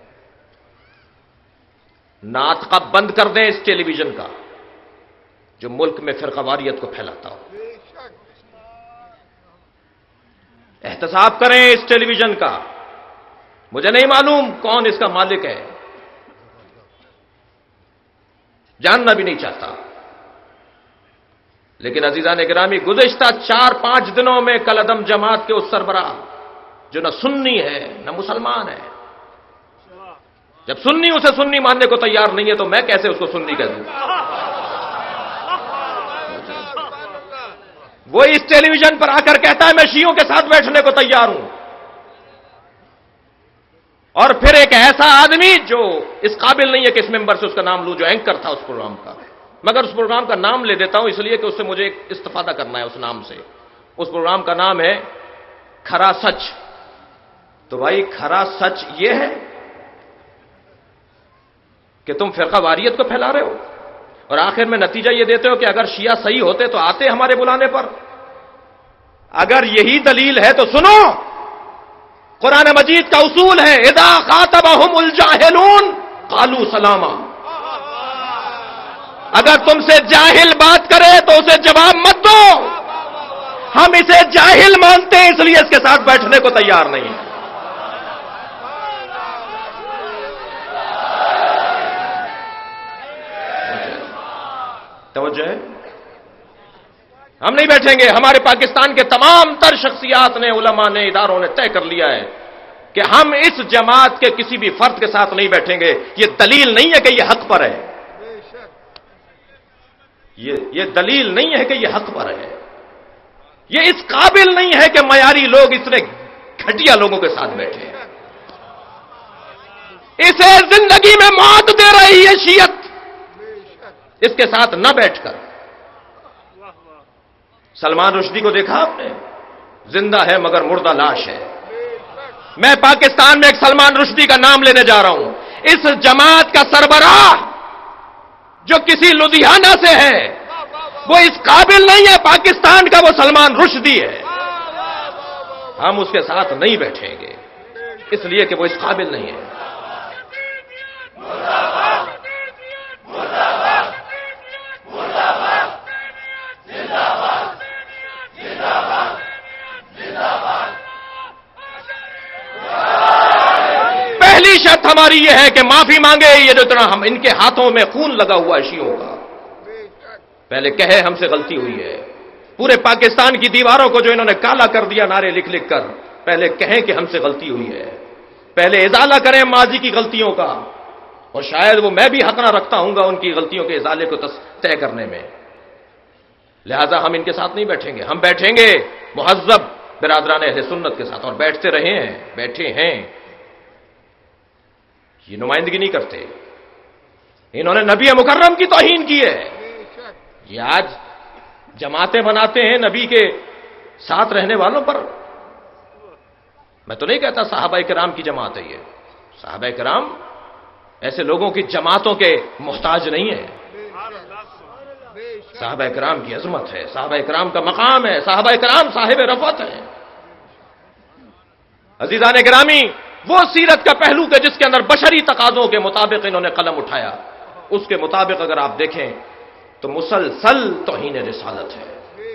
ناطقہ بند کر دیں اس ٹیلی ویژن کا جو ملک میں فرقہ واریت کو پھیلاتا ہو۔ احتساب کریں اس ٹیلی ویژن کا، مجھے نہیں معلوم کون اس کا مالک ہے، جاننا بھی نہیں چاہتا، لیکن عزیزان گرامی گزشتہ چار پانچ دنوں میں کل عدم جماعت کے اس سربراہ جو نہ سنی ہے نہ مسلمان ہے، جب سنی اسے سنی ماننے کو تیار نہیں ہے تو میں کیسے اس کو سنی کہہ دوں؟ وہ اس ٹیلی ویژن پر آ کر کہتا ہے میں شیعوں کے ساتھ بیٹھنے کو تیار ہوں، اور پھر ایک ایسا آدمی جو اس قابل نہیں ہے کہ اس ممبر سے اس کا نام لوں، جو اینکر تھا اس پروگرام کا، مگر اس پروگرام کا نام لے دیتا ہوں اس لیے کہ اس سے مجھے ایک استفادہ کرنا ہے اس نام سے۔ اس پروگرام کا نام ہے کھرا سچ۔ تو بھائی کھرا سچ یہ ہے کہ تم فرقہ واریت کو پھیلا رہے ہو، اور آخر میں نتیجہ یہ دیتے ہو کہ اگر شیعہ صحیح ہوتے تو آتے ہمارے بلانے پر۔ اگر یہی دلیل ہے تو سنو، قرآن مجید کا اصول ہے اذا خاطبہم الجاہلون قالوا سلاما۔ اگر تم سے جاہل بات کرے تو اسے جواب مت دو، ہم اسے جاہل مانتے ہیں اس لیے اس کے ساتھ بیٹھنے کو تیار نہیں ہیں۔ توجہ ہے، ہم نہیں بیٹھیں گے۔ ہمارے پاکستان کے تمام تر شخصیات نے، علماء نے، اداروں نے طے کر لیا ہے کہ ہم اس جماعت کے کسی بھی فرد کے ساتھ نہیں بیٹھیں گے۔ یہ دلیل نہیں ہے کہ یہ حق پر ہے، یہ یہ دلیل نہیں ہے کہ یہ حق پر ہے، یہ اس قابل نہیں ہے کہ معیاری لوگ اتنے گھٹیا لوگوں کے ساتھ بیٹھے ہیں۔ اسے زندگی میں موت دے رہی ہے شیعت، اس کے ساتھ نہ بیٹھ کر۔ سلمان رشدی کو دیکھا آپ نے؟ زندہ ہے مگر مردہ لاش ہے۔ میں پاکستان میں ایک سلمان رشدی کا نام لینے جا رہا ہوں، اس جماعت کا سربراہ جو کسی لدھیانہ سے ہے، وہ اس قابل نہیں ہے پاکستان کا، وہ سلمان رشدی ہے۔ ہم اس کے ساتھ نہیں بیٹھیں گے اس لیے کہ وہ اس قابل نہیں ہے۔ پہلی شرط ہماری یہ ہے کہ معافی مانگے، یہ جو اتنا ہم ان کے ہاتھوں میں خون لگا ہوا ہے شیعوں کا، پہلے کہے ہم سے غلطی ہوئی ہے۔ پورے پاکستان کی دیواروں کو جو انہوں نے کالا کر دیا نعرے لکھ لکھ کر، پہلے کہیں کہ ہم سے غلطی ہوئی ہے، پہلے ازالہ کریں ماضی کی غلطیوں کا، اور شاید وہ میں بھی حق نہ رکھتا ہوں گا ان کی غلطیوں کے ازالے کو طے کرنے میں۔ لہذا ہم ان کے ساتھ نہیں بیٹھیں گے، ہم بیٹھیں گے مہذب برادران اہل سنت کے ساتھ، اور بیٹھتے رہے ہیں، بیٹھے ہیں، یہ نمائندگی نہیں کرتے، انہوں نے نبی مکرم کی توہین کی ہے۔ یہ آج جماعتیں بناتے ہیں نبی کے ساتھ رہنے والوں پر۔ میں تو نہیں کہتا صحابہ کرام کی جماعت ہے یہ، صحابہ کرام ایسے لوگوں کی جماعتوں کے محتاج نہیں ہیں۔ صحابہ کرام کی عظمت ہے، صحابہ کرام کا مقام ہے، صحابہ کرام صاحب رفعت ہے۔ عزیزان گرامی، وہ سیرت کا پہلو کہ جس کے اندر بشری تقاضوں کے مطابق انہوں نے قلم اٹھایا، اس کے مطابق اگر آپ دیکھیں تو مسلسل توہین رسالت ہے۔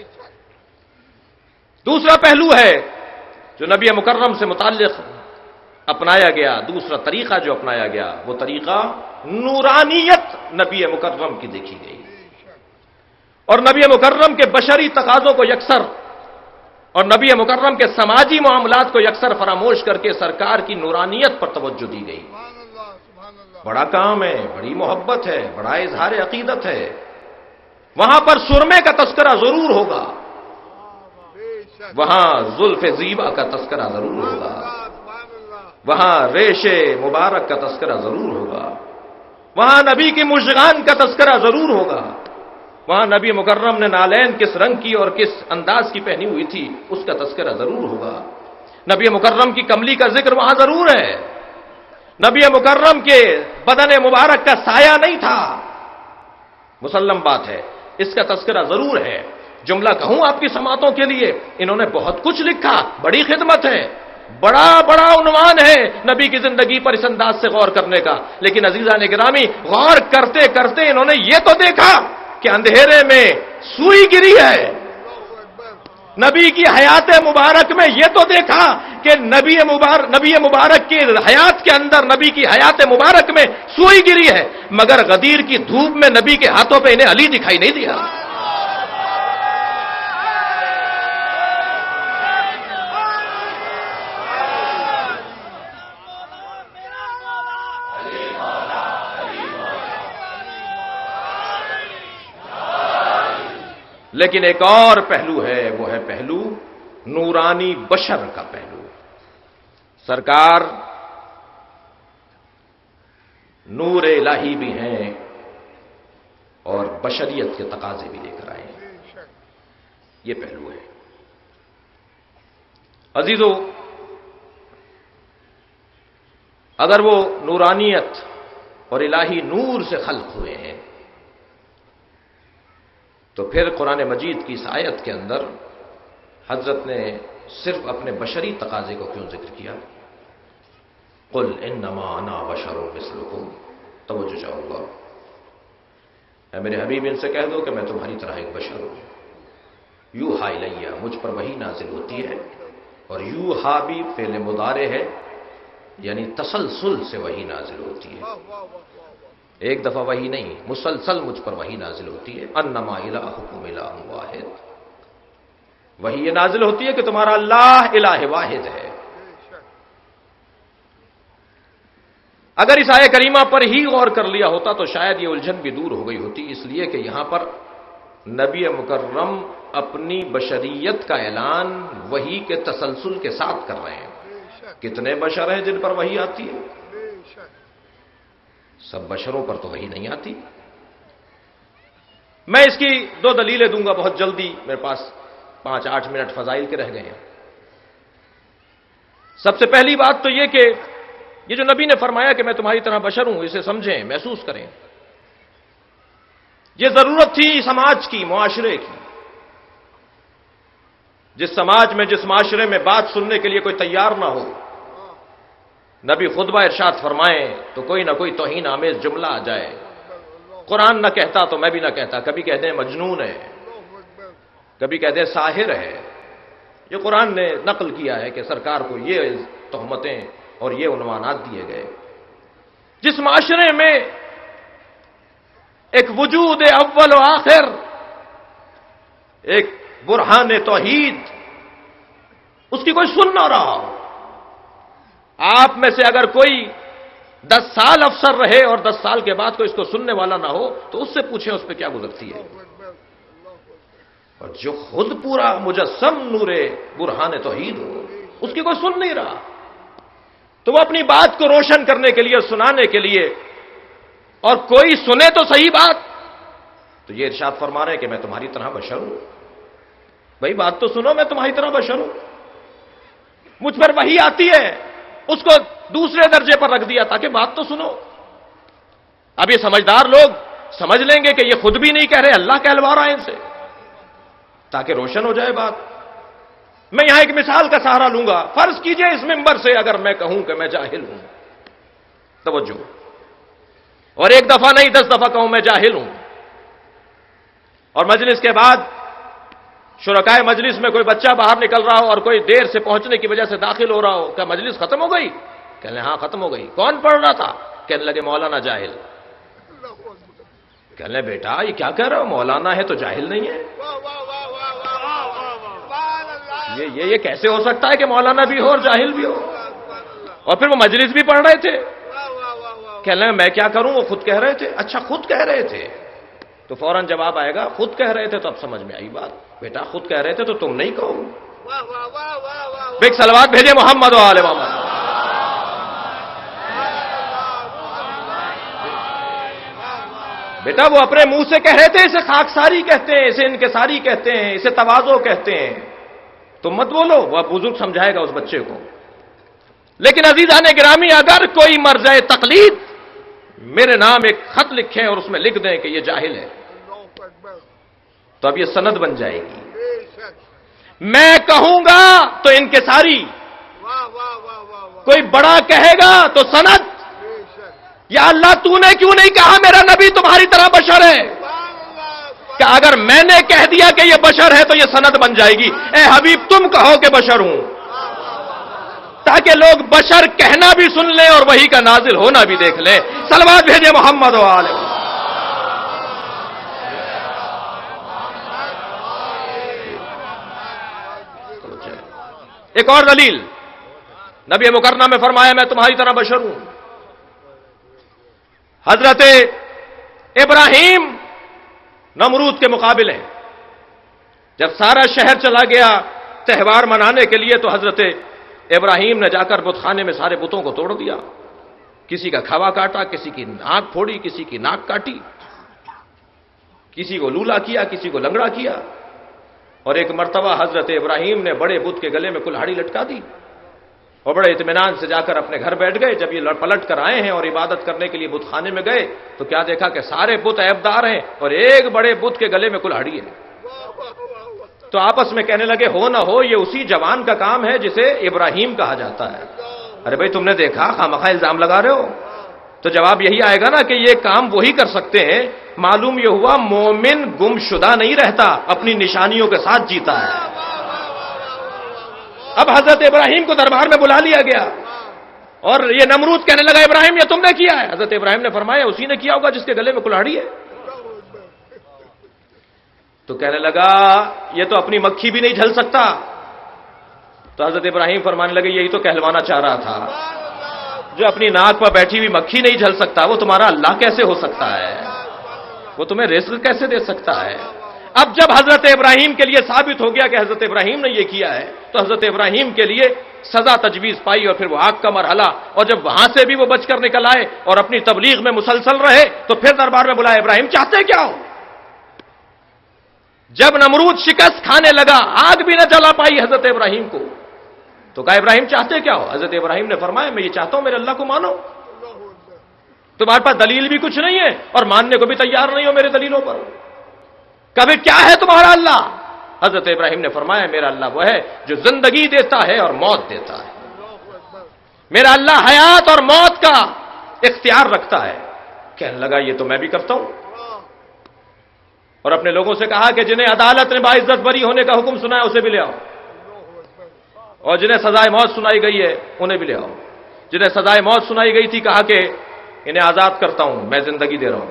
دوسرا پہلو ہے جو نبی مکرم سے متعلق اپنایا گیا، دوسرا طریقہ جو اپنایا گیا، وہ طریقہ نورانیت نبی مکرم کی دیکھی گئی، اور نبی مکرم کے بشری تقاضوں کو یکسر اور نبی مکرم کے سماجی معاملات کو یکسر فراموش کر کے سرکار کی نورانیت پر توجہ دی گئی۔ بڑا کام ہے، بڑی محبت ہے، بڑا اظہار عقیدت ہے، وہاں پر سرمے کا تذکرہ ضرور ہوگا، وہاں زلف زیبا کا تذکرہ ضرور ہوگا، وہاں ریش مبارک کا تذکرہ ضرور ہوگا، وہاں نبی کی مشغان کا تذکرہ ضرور ہوگا، وہاں نبی مکرم نے نالین کس رنگ کی اور کس انداز کی پہنی ہوئی تھی اس کا تذکرہ ضرور ہوگا، نبی مکرم کی کملی کا ذکر وہاں ضرور ہے، نبی مکرم کے بدن مبارک کا سایہ نہیں تھا، مسلم بات ہے، اس کا تذکرہ ضرور ہے۔ جملہ کہوں آپ کی سماعتوں کے لیے، انہوں نے بہت کچھ لکھا، بڑی خدمت ہے، بڑا بڑا عنوان ہے نبی کی زندگی پر اس انداز سے غور کرنے کا، لیکن عزیزان گرامی غور کرتے کرتے انہوں نے یہ تو دیکھا کہ اندھیرے میں سوئی گری ہے، نبی کی حیات مبارک میں یہ تو دیکھا کہ نبی مبارک نبی مبارک کی حیات کے اندر نبی کی حیات مبارک میں سوئی گری ہے، مگر غدیر کی دھوپ میں نبی کے ہاتھوں پہ انہیں علی دکھائی نہیں دیا۔ لیکن ایک اور پہلو ہے، وہ ہے پہلو نورانی بشر کا پہلو۔ سرکار نور الہی بھی ہیں اور بشریت کے تقاضے بھی لے کر آئے ہیں، یہ پہلو ہے۔ عزیزو، اگر وہ نورانیت اور الہی نور سے خلق ہوئے ہیں تو پھر قرآن مجید کی اس آیت کے اندر حضرت نے صرف اپنے بشری تقاضے کو کیوں ذکر کیا؟ قل انما انا بشر مثلکم، توجہ چاہوں گا، اے میرے حبیب ان سے کہہ دو کہ میں تمہاری طرح ایک بشر ہوں، یوحا الیہ، مجھ پر وحی نازل ہوتی ہے، اور یوحا بھی فعل مضارع ہے، یعنی تسلسل سے وحی نازل ہوتی ہے، ایک دفعہ وحی نہیں، مسلسل مجھ پر وحی نازل ہوتی ہے۔ انما الہکم الہ واحد، وحی یہ نازل ہوتی ہے کہ تمہارا اللہ الہ واحد ہے۔ اگر اس آیہ کریمہ پر ہی غور کر لیا ہوتا تو شاید یہ الجھن بھی دور ہو گئی ہوتی، اس لیے کہ یہاں پر نبی مکرم اپنی بشریت کا اعلان وحی کے تسلسل کے ساتھ کر رہے ہیں۔ کتنے بشر ہیں جن پر وحی آتی ہے؟ سب بشروں پر تو وحی نہیں آتی۔ میں اس کی دو دلیلیں دوں گا بہت جلدی، میرے پاس پانچ آٹھ منٹ فضائل کے رہ گئے ہیں۔ سب سے پہلی بات تو یہ کہ یہ جو نبی نے فرمایا کہ میں تمہاری طرح بشر ہوں، اسے سمجھیں، محسوس کریں۔ یہ ضرورت تھی سماج کی، معاشرے کی۔ جس سماج میں، جس معاشرے میں بات سننے کے لیے کوئی تیار نہ ہو، نبی خطبہ ارشاد فرمائیں تو کوئی نہ کوئی توہین آمیز جملہ آ جائے۔ قرآن نہ کہتا تو میں بھی نہ کہتا، کبھی کہتے ہیں مجنون ہے، کبھی کہتے ہیں ساحر ہے۔ یہ قرآن نے نقل کیا ہے کہ سرکار کو یہ تہمتیں اور یہ عنوانات دیے گئے۔ جس معاشرے میں ایک وجود اول و آخر، ایک برہان توحید، اس کی کوئی سن نہ رہا ہو۔ آپ میں سے اگر کوئی دس سال افسر رہے اور دس سال کے بعد کوئی اس کو سننے والا نہ ہو تو اس سے پوچھیں اس پہ کیا گزرتی ہے۔ اور جو خود پورا مجسم نور برہان توحید ہو اس کی کوئی سن نہیں رہا، تو وہ اپنی بات کو روشن کرنے کے لیے، سنانے کے لیے، اور کوئی سنے تو صحیح بات، تو یہ ارشاد فرما رہے ہیں کہ میں تمہاری طرح بشر ہوں. بھائی بات تو سنو، میں تمہاری طرح بشر ہوں، مجھ پر وحی آتی ہے، اس کو دوسرے درجے پر رکھ دیا تاکہ بات تو سنو. اب یہ سمجھدار لوگ سمجھ لیں گے کہ یہ خود بھی نہیں کہہ رہے، اللہ کہلوا رہا ہے ان سے، تاکہ روشن ہو جائے بات. میں یہاں ایک مثال کا سہارا لوں گا. فرض کیجئے اس ممبر سے اگر میں کہوں کہ میں جاہل ہوں، توجہ، اور ایک دفعہ نہیں دس دفعہ کہوں میں جاہل ہوں، اور مجلس کے بعد شرکائے مجلس میں کوئی بچہ باہر نکل رہا ہو اور کوئی دیر سے پہنچنے کی وجہ سے داخل ہو رہا ہو، کیا مجلس ختم ہو گئی؟ کہنے لیں ہاں ختم ہو گئی. کون پڑھ رہا تھا؟ کہنے لگے مولانا جاہل. کہنے لیں بیٹا یہ کیا کہہ رہا ہو، مولانا ہے تو جاہل نہیں ہے؟ یہ یہ یہ کیسے ہو سکتا ہے کہ مولانا بھی ہو اور جاہل بھی ہو؟ اور پھر وہ مجلس بھی پڑھ رہے تھے. کہنے لیں میں کیا کروں، وہ خود کہہ رہے تھے. اچھا خود کہہ رہے تھے تو فوراً جواب آئے گا، خود کہہ رہے تھے تو اب سمجھ میں آئی بات. بیٹا خود کہہ رہے تھے تو تم نہیں کہو. ایک صلوات بھیجے محمد و آل محمد. بیٹا وہ اپنے منہ سے کہہ رہے تھے، اسے خاکساری کہتے ہیں، اسے انکساری کہتے ہیں، اسے تواضع کہتے ہیں. تم مت بولو، وہ بزرگ سمجھائے گا اس بچے کو. لیکن عزیزان گرامی اگر کوئی مرجع تقلید میرے نام ایک خط لکھیں اور اس میں لکھ دیں کہ یہ جاہل ہے، تو اب یہ سند بن جائے گی. میں کہوں گا تو انکساری، کوئی بڑا کہے گا تو سند. یا اللہ تو نے کیوں نہیں کہا میرا نبی تمہاری طرح بشر ہے؟ کہ اگر میں نے کہہ دیا کہ یہ بشر ہے تو یہ سند بن جائے گی. اے حبیب تم کہو کہ بشر ہوں، تاکہ لوگ بشر کہنا بھی سن لیں اور وحی کا نازل ہونا بھی دیکھ لیں. صلوات بھیجے محمد و آل. ایک اور دلیل نبی مکرمہ میں فرمایا میں تمہاری طرح بشر ہوں. حضرت ابراہیم نمرود کے مقابل ہیں. جب سارا شہر چلا گیا تہوار منانے کے لیے تو حضرت ابراہیم نے جا کر بت خانے میں سارے بتوں کو توڑ دیا. کسی کا کھوا کاٹا، کسی کی ناک پھوڑی، کسی کی ناک کاٹی، کسی کو لولا کیا، کسی کو لنگڑا کیا. اور ایک مرتبہ حضرت ابراہیم نے بڑے بت کے گلے میں کلہاڑی لٹکا دی اور بڑے اطمینان سے جا کر اپنے گھر بیٹھ گئے. جب یہ پلٹ کر آئے ہیں اور عبادت کرنے کے لیے بت خانے میں گئے تو کیا دیکھا کہ سارے بت عیبدار ہیں اور ایک بڑے بت کے گلے میں کلہاڑی ہے. تو آپس میں کہنے لگے ہو نہ ہو یہ اسی جوان کا کام ہے جسے ابراہیم کہا جاتا ہے. ارے بھائی تم نے دیکھا خامخواہ الزام لگا رہے ہو. تو جواب یہی آئے گا نا کہ یہ کام وہی کر سکتے ہیں. معلوم یہ ہوا مومن گم شدہ نہیں رہتا، اپنی نشانیوں کے ساتھ جیتا ہے. اب حضرت ابراہیم کو دربار میں بلا لیا گیا اور یہ نمرود کہنے لگا ابراہیم یہ تم نے کیا ہے؟ حضرت ابراہیم نے فرمایا اسی نے کیا ہوگا جس کے گلے میں کلہاڑی ہے. تو کہنے لگا یہ تو اپنی مکھی بھی نہیں جھل سکتا. تو حضرت ابراہیم فرمانے لگے یہی تو کہلوانا چاہ رہا تھا، جو اپنی ناک پر بیٹھی ہوئی مکھی نہیں جھل سکتا وہ تمہارا اللہ کیسے ہو سکتا ہے؟ وہ تمہیں رزق کیسے دے سکتا ہے؟ اب جب حضرت ابراہیم کے لیے ثابت ہو گیا کہ حضرت ابراہیم نے یہ کیا ہے تو حضرت ابراہیم کے لیے سزا تجویز پائی اور پھر وہ آگ کا مرحلہ. اور جب وہاں سے بھی وہ بچ کر نکل آئے اور اپنی تبلیغ میں مسلسل رہے تو پھر دربار میں بلایا ابراہیم چاہتے کیا ہو؟ جب نمرود شکست کھانے لگا، آگ بھی نہ جلا پائی حضرت ابراہیم کو، تو کہا ابراہیم چاہتے کیا ہو؟ حضرت ابراہیم نے فرمایا میں یہ چاہتا ہوں میرے اللہ کو مانو. تمہارے پاس دلیل بھی کچھ نہیں ہے اور ماننے کو بھی تیار نہیں ہو میرے دلیلوں پر. کبھی کیا ہے تمہارا اللہ؟ حضرت ابراہیم نے فرمایا میرا اللہ وہ ہے جو زندگی دیتا ہے اور موت دیتا ہے. میرا اللہ حیات اور موت کا اختیار رکھتا ہے. کہنے لگا یہ تو میں بھی کرتا ہوں. اور اپنے لوگوں سے کہا کہ جنہیں عدالت نے باعزت بری ہونے کا حکم سنا ہے اسے بھی لے آؤ، اور جنہیں سزائے موت سنائی گئی ہے انہیں بھی لے آؤ. جنہیں سزائے موت سنائی گئی تھی کہا کہ انہیں آزاد کرتا ہوں، میں زندگی دے رہا ہوں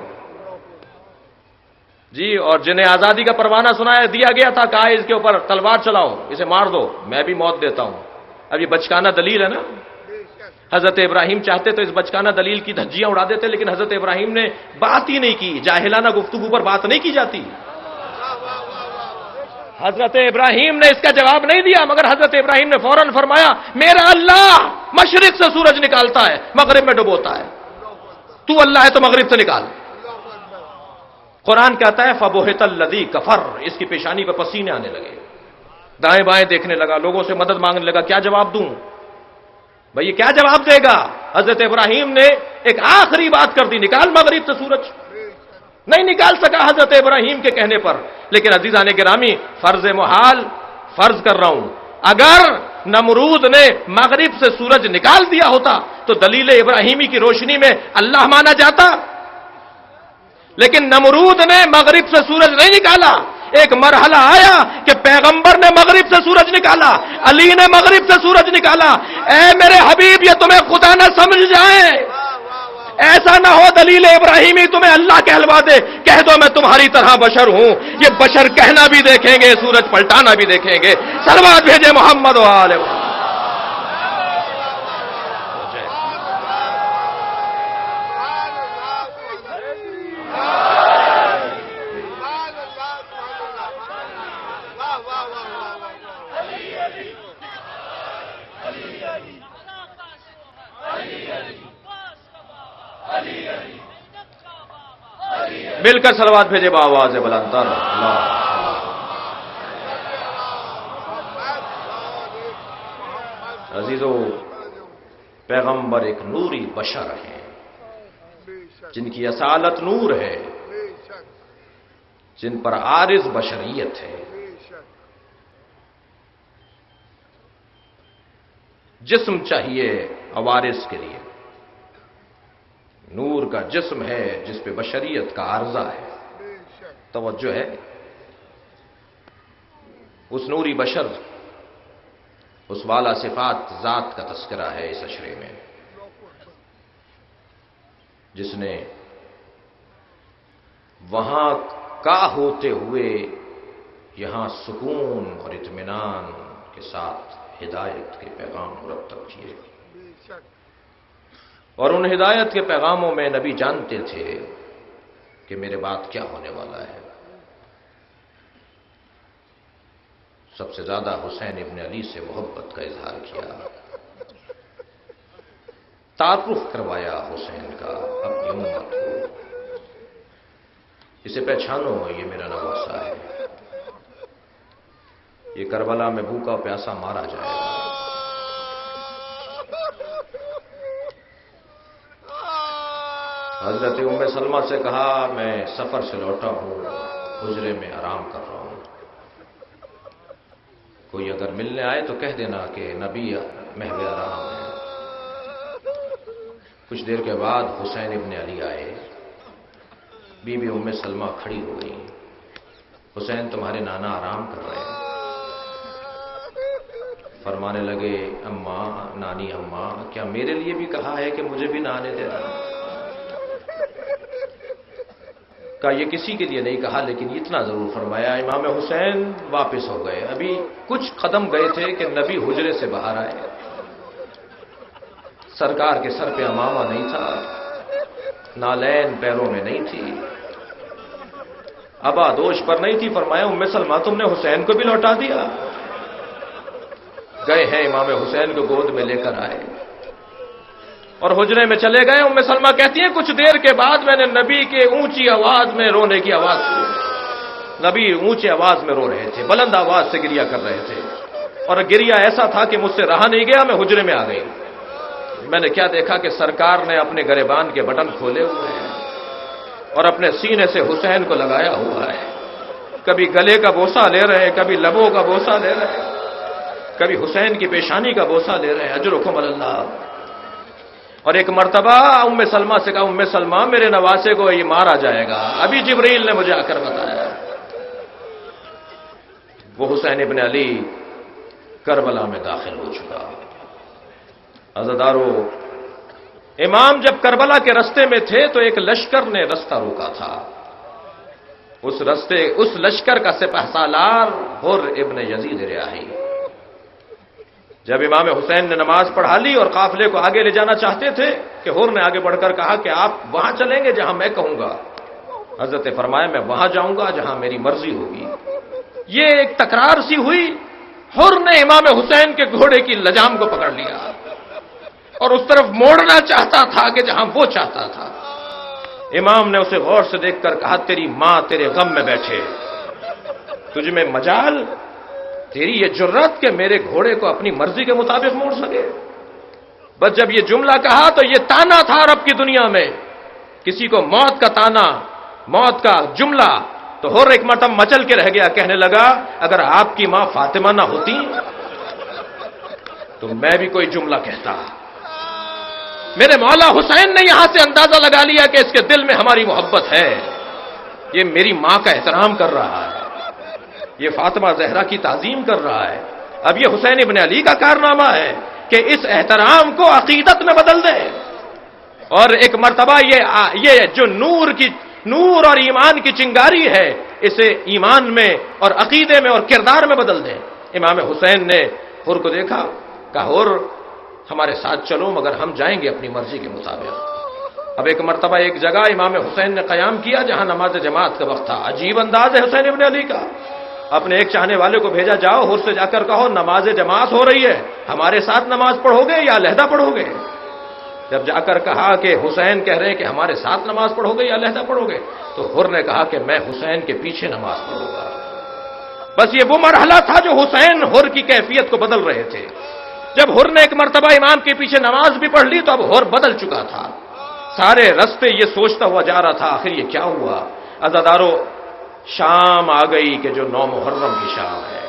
جی. اور جنہیں آزادی کا پروانہ سنایا دیا گیا تھا کہا اس کے اوپر تلوار چلاؤ، اسے مار دو، میں بھی موت دیتا ہوں. اب یہ بچکانہ دلیل ہے نا. حضرت ابراہیم چاہتے تو اس بچکانہ دلیل کی دھجیاں اڑا دیتے، لیکن حضرت ابراہیم نے بات ہی نہیں کی. جاہلانہ گفتگو پر بات نہیں کی جاتی. حضرت ابراہیم نے اس کا جواب نہیں دیا، مگر حضرت ابراہیم نے فوراً فرمایا میرا اللہ مشرق سے سورج نکالتا ہے مغرب میں ڈبوتا ہے، تو اللہ ہے تو مغرب سے نکال۔ قرآن کہتا ہے فَبُہِتَ الَّذِي كَفَرَ، اس کی پیشانی پہ پسینے آنے لگے، دائیں بائیں دیکھنے لگا، لوگوں سے مدد مانگنے لگا، کیا جواب دوں بھئی، یہ کیا جواب دے گا؟ حضرت ابراہیم نے ایک آخری بات کر دی، نکال مغرب سے سورج۔ نہیں نکال سکا حضرت ابراہیم کے کہنے پر، لیکن عزیزان گرامی فرض محال فرض کر رہا ہوں، اگر نمرود نے مغرب سے سورج نکال دیا ہوتا تو دلیل ابراہیمی کی روشنی میں اللہ مانا جاتا، لیکن نمرود نے مغرب سے سورج نہیں نکالا۔ ایک مرحلہ آیا کہ پیغمبر نے مغرب سے سورج نکالا، علی نے مغرب سے سورج نکالا۔ اے میرے حبیب، یہ تمہیں خدا نہ سمجھ جائیں، ایسا نہ ہو دلیل ابراہیمی تمہیں اللہ کہلوا دے، کہہ دو میں تمہاری طرح بشر ہوں۔ یہ بشر کہنا بھی دیکھیں گے، سورج پلٹانا بھی دیکھیں گے۔ صلوات بھیجے محمد و آل محمد۔ مل کر صلوات بھیجے بآواز بلند تر۔ عزیزو، پیغمبر ایک نوری بشر ہیں جن کی اصالت نور ہے، جن پر عارض بشریت ہے۔ جسم چاہیے عوارض کے لیے، نور کا جسم ہے جس پہ بشریت کا عارضہ ہے۔ توجہ ہے، اس نوری بشر، اس والا صفات ذات کا تذکرہ ہے اس اشرے میں، جس نے وہاں کا ہوتے ہوئے یہاں سکون اور اطمینان کے ساتھ ہدایت کے پیغام مرتب کیے، اور ان ہدایت کے پیغاموں میں نبی جانتے تھے کہ میرے بعد کیا ہونے والا ہے۔ سب سے زیادہ حسین ابن علی سے محبت کا اظہار کیا، تعارف کروایا حسین کا اپنی امت کو، اسے پہچانو یہ میرا نواسہ ہے، یہ کربلا میں بھوکا پیاسا مارا جائے گا۔ حضرت ام سلمہ سے کہا میں سفر سے لوٹا ہوں، حجرے میں آرام کر رہا ہوں، کوئی اگر ملنے آئے تو کہہ دینا کہ نبی محو آرام ہے۔ کچھ دیر کے بعد حسین ابن علی آئے، بی بی ام سلمہ کھڑی ہو گئی، حسین تمہارے نانا آرام کر رہے ہیں۔ فرمانے لگے اماں، نانی اماں، کیا میرے لیے بھی کہا ہے کہ مجھے بھی نہ آنے دینا؟ کا یہ کسی کے لیے نہیں کہا، لیکن اتنا ضرور فرمایا امام حسین واپس ہو گئے، ابھی کچھ قدم گئے تھے کہ نبی حجرے سے باہر آئے، سرکار کے سر پہ امامہ نہیں تھا، نالین پیروں میں نہیں تھی، ابا دوش پر نہیں تھی۔ فرمایا ام سلمہ تم نے حسین کو بھی لوٹا دیا؟ گئے ہیں امام حسین کو گود میں لے کر آئے اور حجرے میں چلے گئے۔ ام سلمہ کہتی ہیں کچھ دیر کے بعد میں نے نبی کے اونچی آواز میں رونے کی آواز سنی، نبی اونچی آواز میں رو رہے تھے، بلند آواز سے گریا کر رہے تھے، اور گریا ایسا تھا کہ مجھ سے رہا نہیں گیا، میں حجرے میں آ گئی۔ میں نے کیا دیکھا کہ سرکار نے اپنے گریبان کے بٹن کھولے ہوئے ہیں اور اپنے سینے سے حسین کو لگایا ہوا ہے، کبھی گلے کا بوسہ لے رہے ہیں، کبھی لبوں کا بوسہ لے رہے ہیں، کبھی حسین کی پیشانی کا بوسہ لے رہے ہیں، اجرکم اللہ۔ اور ایک مرتبہ ام سلمہ سے کہا ام سلمہ میرے نواسے کو یہ مارا جائے گا، ابھی جبریل نے مجھے آ کر بتایا۔ وہ حسین ابن علی کربلا میں داخل ہو چکا۔ عزادارو، امام جب کربلا کے رستے میں تھے تو ایک لشکر نے رستہ روکا تھا، اس رستے اس لشکر کا سپہ سالار حر ابن یزید ریاحی، جب امام حسین نے نماز پڑھا لی اور قافلے کو آگے لے جانا چاہتے تھے کہ حر نے آگے بڑھ کر کہا کہ آپ وہاں چلیں گے جہاں میں کہوں گا۔ حضرت فرمایا میں وہاں جاؤں گا جہاں میری مرضی ہوگی۔ یہ ایک تکرار سی ہوئی، حر نے امام حسین کے گھوڑے کی لجام کو پکڑ لیا اور اس طرف موڑنا چاہتا تھا کہ جہاں وہ چاہتا تھا۔ امام نے اسے غور سے دیکھ کر کہا تیری ماں تیرے غم میں بیٹھے، تجھ میں مجال، تیری یہ جرات کہ میرے گھوڑے کو اپنی مرضی کے مطابق موڑ سکے۔ بس جب یہ جملہ کہا تو یہ تانا تھا عرب کی دنیا میں، کسی کو موت کا تانا، موت کا جملہ، تو ہر ایک مرتبہ مچل کے رہ گیا، کہنے لگا اگر آپ کی ماں فاطمہ نہ ہوتی تو میں بھی کوئی جملہ کہتا۔ میرے مولا حسین نے یہاں سے اندازہ لگا لیا کہ اس کے دل میں ہماری محبت ہے، یہ میری ماں کا احترام کر رہا ہے، یہ فاطمہ زہرا کی تعظیم کر رہا ہے۔ اب یہ حسین ابن علی کا کارنامہ ہے کہ اس احترام کو عقیدت میں بدل دے، اور ایک مرتبہ یہ یہ جو نور کی نور اور ایمان کی چنگاری ہے اسے ایمان میں اور عقیدے میں اور کردار میں بدل دیں۔ امام حسین نے حر کو دیکھا، کہا حر ہمارے ساتھ چلو مگر ہم جائیں گے اپنی مرضی کے مطابق۔ اب ایک مرتبہ ایک جگہ امام حسین نے قیام کیا جہاں نماز جماعت کا وقت تھا۔ عجیب انداز ہے حسین ابن علی کا، اپنے ایک چاہنے والے کو بھیجا، جاؤ حر سے جا کر کہو نماز جماعت ہو رہی ہے، ہمارے ساتھ نماز پڑھو گے یا علیحدہ پڑھو گے؟ جب جا کر کہا کہ حسین کہہ رہے ہیں کہ ہمارے ساتھ نماز پڑھو گے یا علیحدہ پڑھو گے، تو حر نے کہا کہ میں حسین کے پیچھے نماز پڑھوں گا۔ بس یہ وہ مرحلہ تھا جو حسین حر کی کیفیت کو بدل رہے تھے۔ جب حر نے ایک مرتبہ امام کے پیچھے نماز بھی پڑھ لی تو اب حر بدل چکا تھا، سارے رستے یہ سوچتا ہوا جا رہا تھا آخر یہ کیا ہوا۔ عزادارو، شام آ گئی کہ جو نو محرم کی شام ہے۔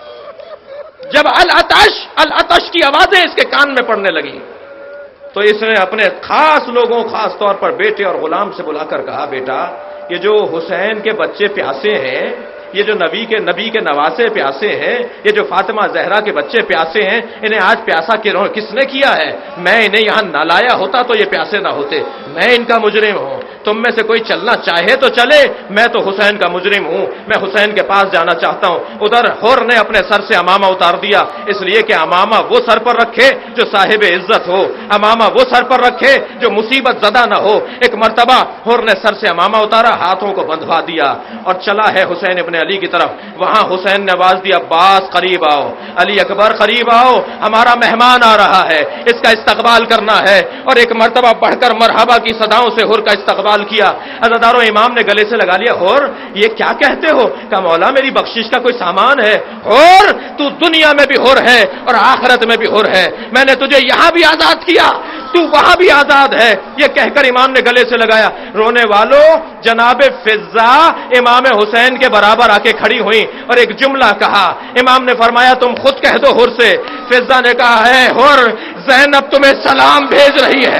جب العطش العطش کی آوازیں اس کے کان میں پڑنے لگی تو اس نے اپنے خاص لوگوں، خاص طور پر بیٹے اور غلام سے بلا کر کہا بیٹا یہ جو حسین کے بچے پیاسے ہیں، یہ جو نبی کے نبی کے نواسے پیاسے ہیں، یہ جو فاطمہ زہرا کے بچے پیاسے ہیں، انہیں آج پیاسا کس نے کیا ہے؟ میں انہیں یہاں نہ لایا ہوتا تو یہ پیاسے نہ ہوتے، میں ان کا مجرم ہوں۔ تم میں سے کوئی چلنا چاہے تو چلے، میں تو حسین کا مجرم ہوں، میں حسین کے پاس جانا چاہتا ہوں۔ ادھر حر نے اپنے سر سے امامہ اتار دیا، اس لیے کہ امامہ وہ سر پر رکھے جو صاحب عزت ہو، امامہ وہ سر پر رکھے جو مصیبت زدہ نہ ہو۔ ایک مرتبہ حر نے سر سے امامہ اتارا، ہاتھوں کو بندھوا دیا اور چلا ہے حسین ابن علی کی طرف۔ وہاں حسین نے آواز دی عباس قریب آؤ، علی اکبر قریب آؤ، ہمارا مہمان آ رہا ہے، اس کا استقبال کرنا ہے۔ اور ایک مرتبہ بڑھ کر مرحبا کی صداؤں سے حر کا استقبال کیا۔ عزادارو، امام نے گلے سے لگا لیا، حر یہ کیا کہتے ہو؟ کہا مولا میری بخشش کا کوئی سامان ہے؟ حر تو دنیا میں بھی حر ہے اور آخرت میں بھی حر ہے، میں نے تجھے یہاں بھی آزاد کیا، تو وہاں بھی آزاد ہے۔ یہ کہہ کر امام نے گلے سے لگایا۔ رونے والوں، جناب فضا امام حسین کے برابر آ کے کھڑی ہوئی اور ایک جملہ کہا۔ امام نے فرمایا تم خود کہہ دو حر سے۔ فضا نے کہا ہے حر زینب تمہیں سلام بھیج رہی ہے۔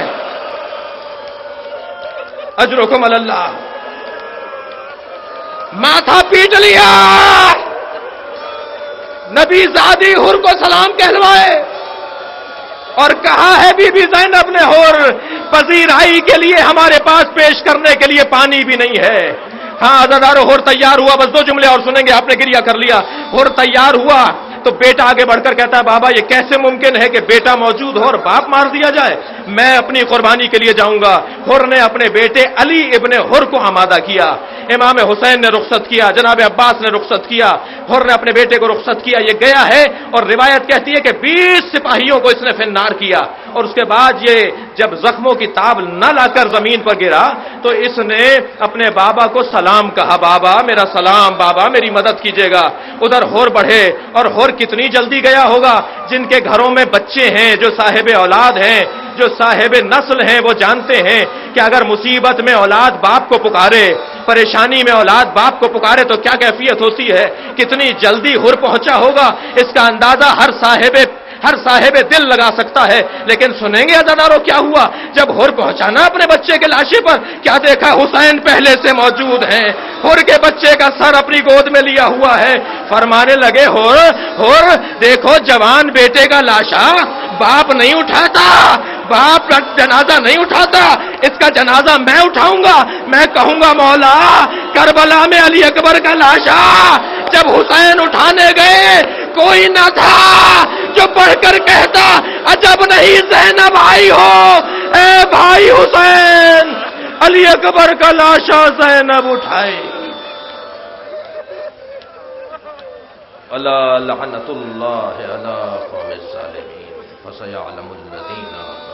اجرکم اللہ، ماتھا پیٹ لیا، نبی زادی حر کو سلام کہلوائے اور کہا ہے بی بی زینب نے حر پذیرائی کے لیے ہمارے پاس پیش کرنے کے لیے پانی بھی نہیں ہے۔ ہاں عزادارو، حر تیار ہوا، بس دو جملے اور سنیں گے، آپ نے گریہ کر لیا۔ حر تیار ہوا تو بیٹا آگے بڑھ کر کہتا ہے بابا یہ کیسے ممکن ہے کہ بیٹا موجود ہو اور باپ مار دیا جائے؟ میں اپنی قربانی کے لیے جاؤں گا۔ حر نے اپنے بیٹے علی ابن حر کو آمادہ کیا، امام حسین نے رخصت کیا، جناب عباس نے رخصت کیا، حر نے اپنے بیٹے کو رخصت کیا۔ یہ گیا ہے اور روایت کہتی ہے کہ بیس سپاہیوں کو اس نے فنار کیا، اور اس کے بعد یہ جب زخموں کی تاب نہ لا کر زمین پر گرا تو اس نے اپنے بابا کو سلام کہا، بابا میرا سلام، بابا میری مدد کیجیے گا۔ ادھر حر بڑھے، اور حر کتنی جلدی گیا ہوگا، جن کے گھروں میں بچے ہیں، جو صاحب اولاد ہیں، جو صاحب نسل ہیں، وہ جانتے ہیں کہ اگر مصیبت میں اولاد باپ کو پکارے، پریشانی میں اولاد باپ کو پکارے تو کیا کیفیت ہوتی ہے۔ کتنی جلدی حر پہنچا ہوگا، اس کا اندازہ ہر صاحب ہر صاحب دل لگا سکتا ہے۔ لیکن سنیں گے عزادارو کیا ہوا جب حر پہنچانا اپنے بچے کے لاشے پر؟ کیا دیکھا؟ حسین پہلے سے موجود ہیں، حر کے بچے کا سر اپنی گود میں لیا ہوا ہے، فرمانے لگے حر حر دیکھو جوان بیٹے کا لاشا باپ نہیں اٹھاتا، باپ جنازہ نہیں اٹھاتا، اس کا جنازہ میں اٹھاؤں گا۔ میں کہوں گا مولا کربلا میں علی اکبر کا لاشا جب حسین اٹھانے گئے کوئی نہ تھا جو پڑھ کر کہتا عجب نہیں زینب آئی ہو، اے بھائی حسین علی اکبر کا لاشا زینب اٹھائے۔ الا لعنۃ اللہ علی قوم الظالمین فسيعلم الذین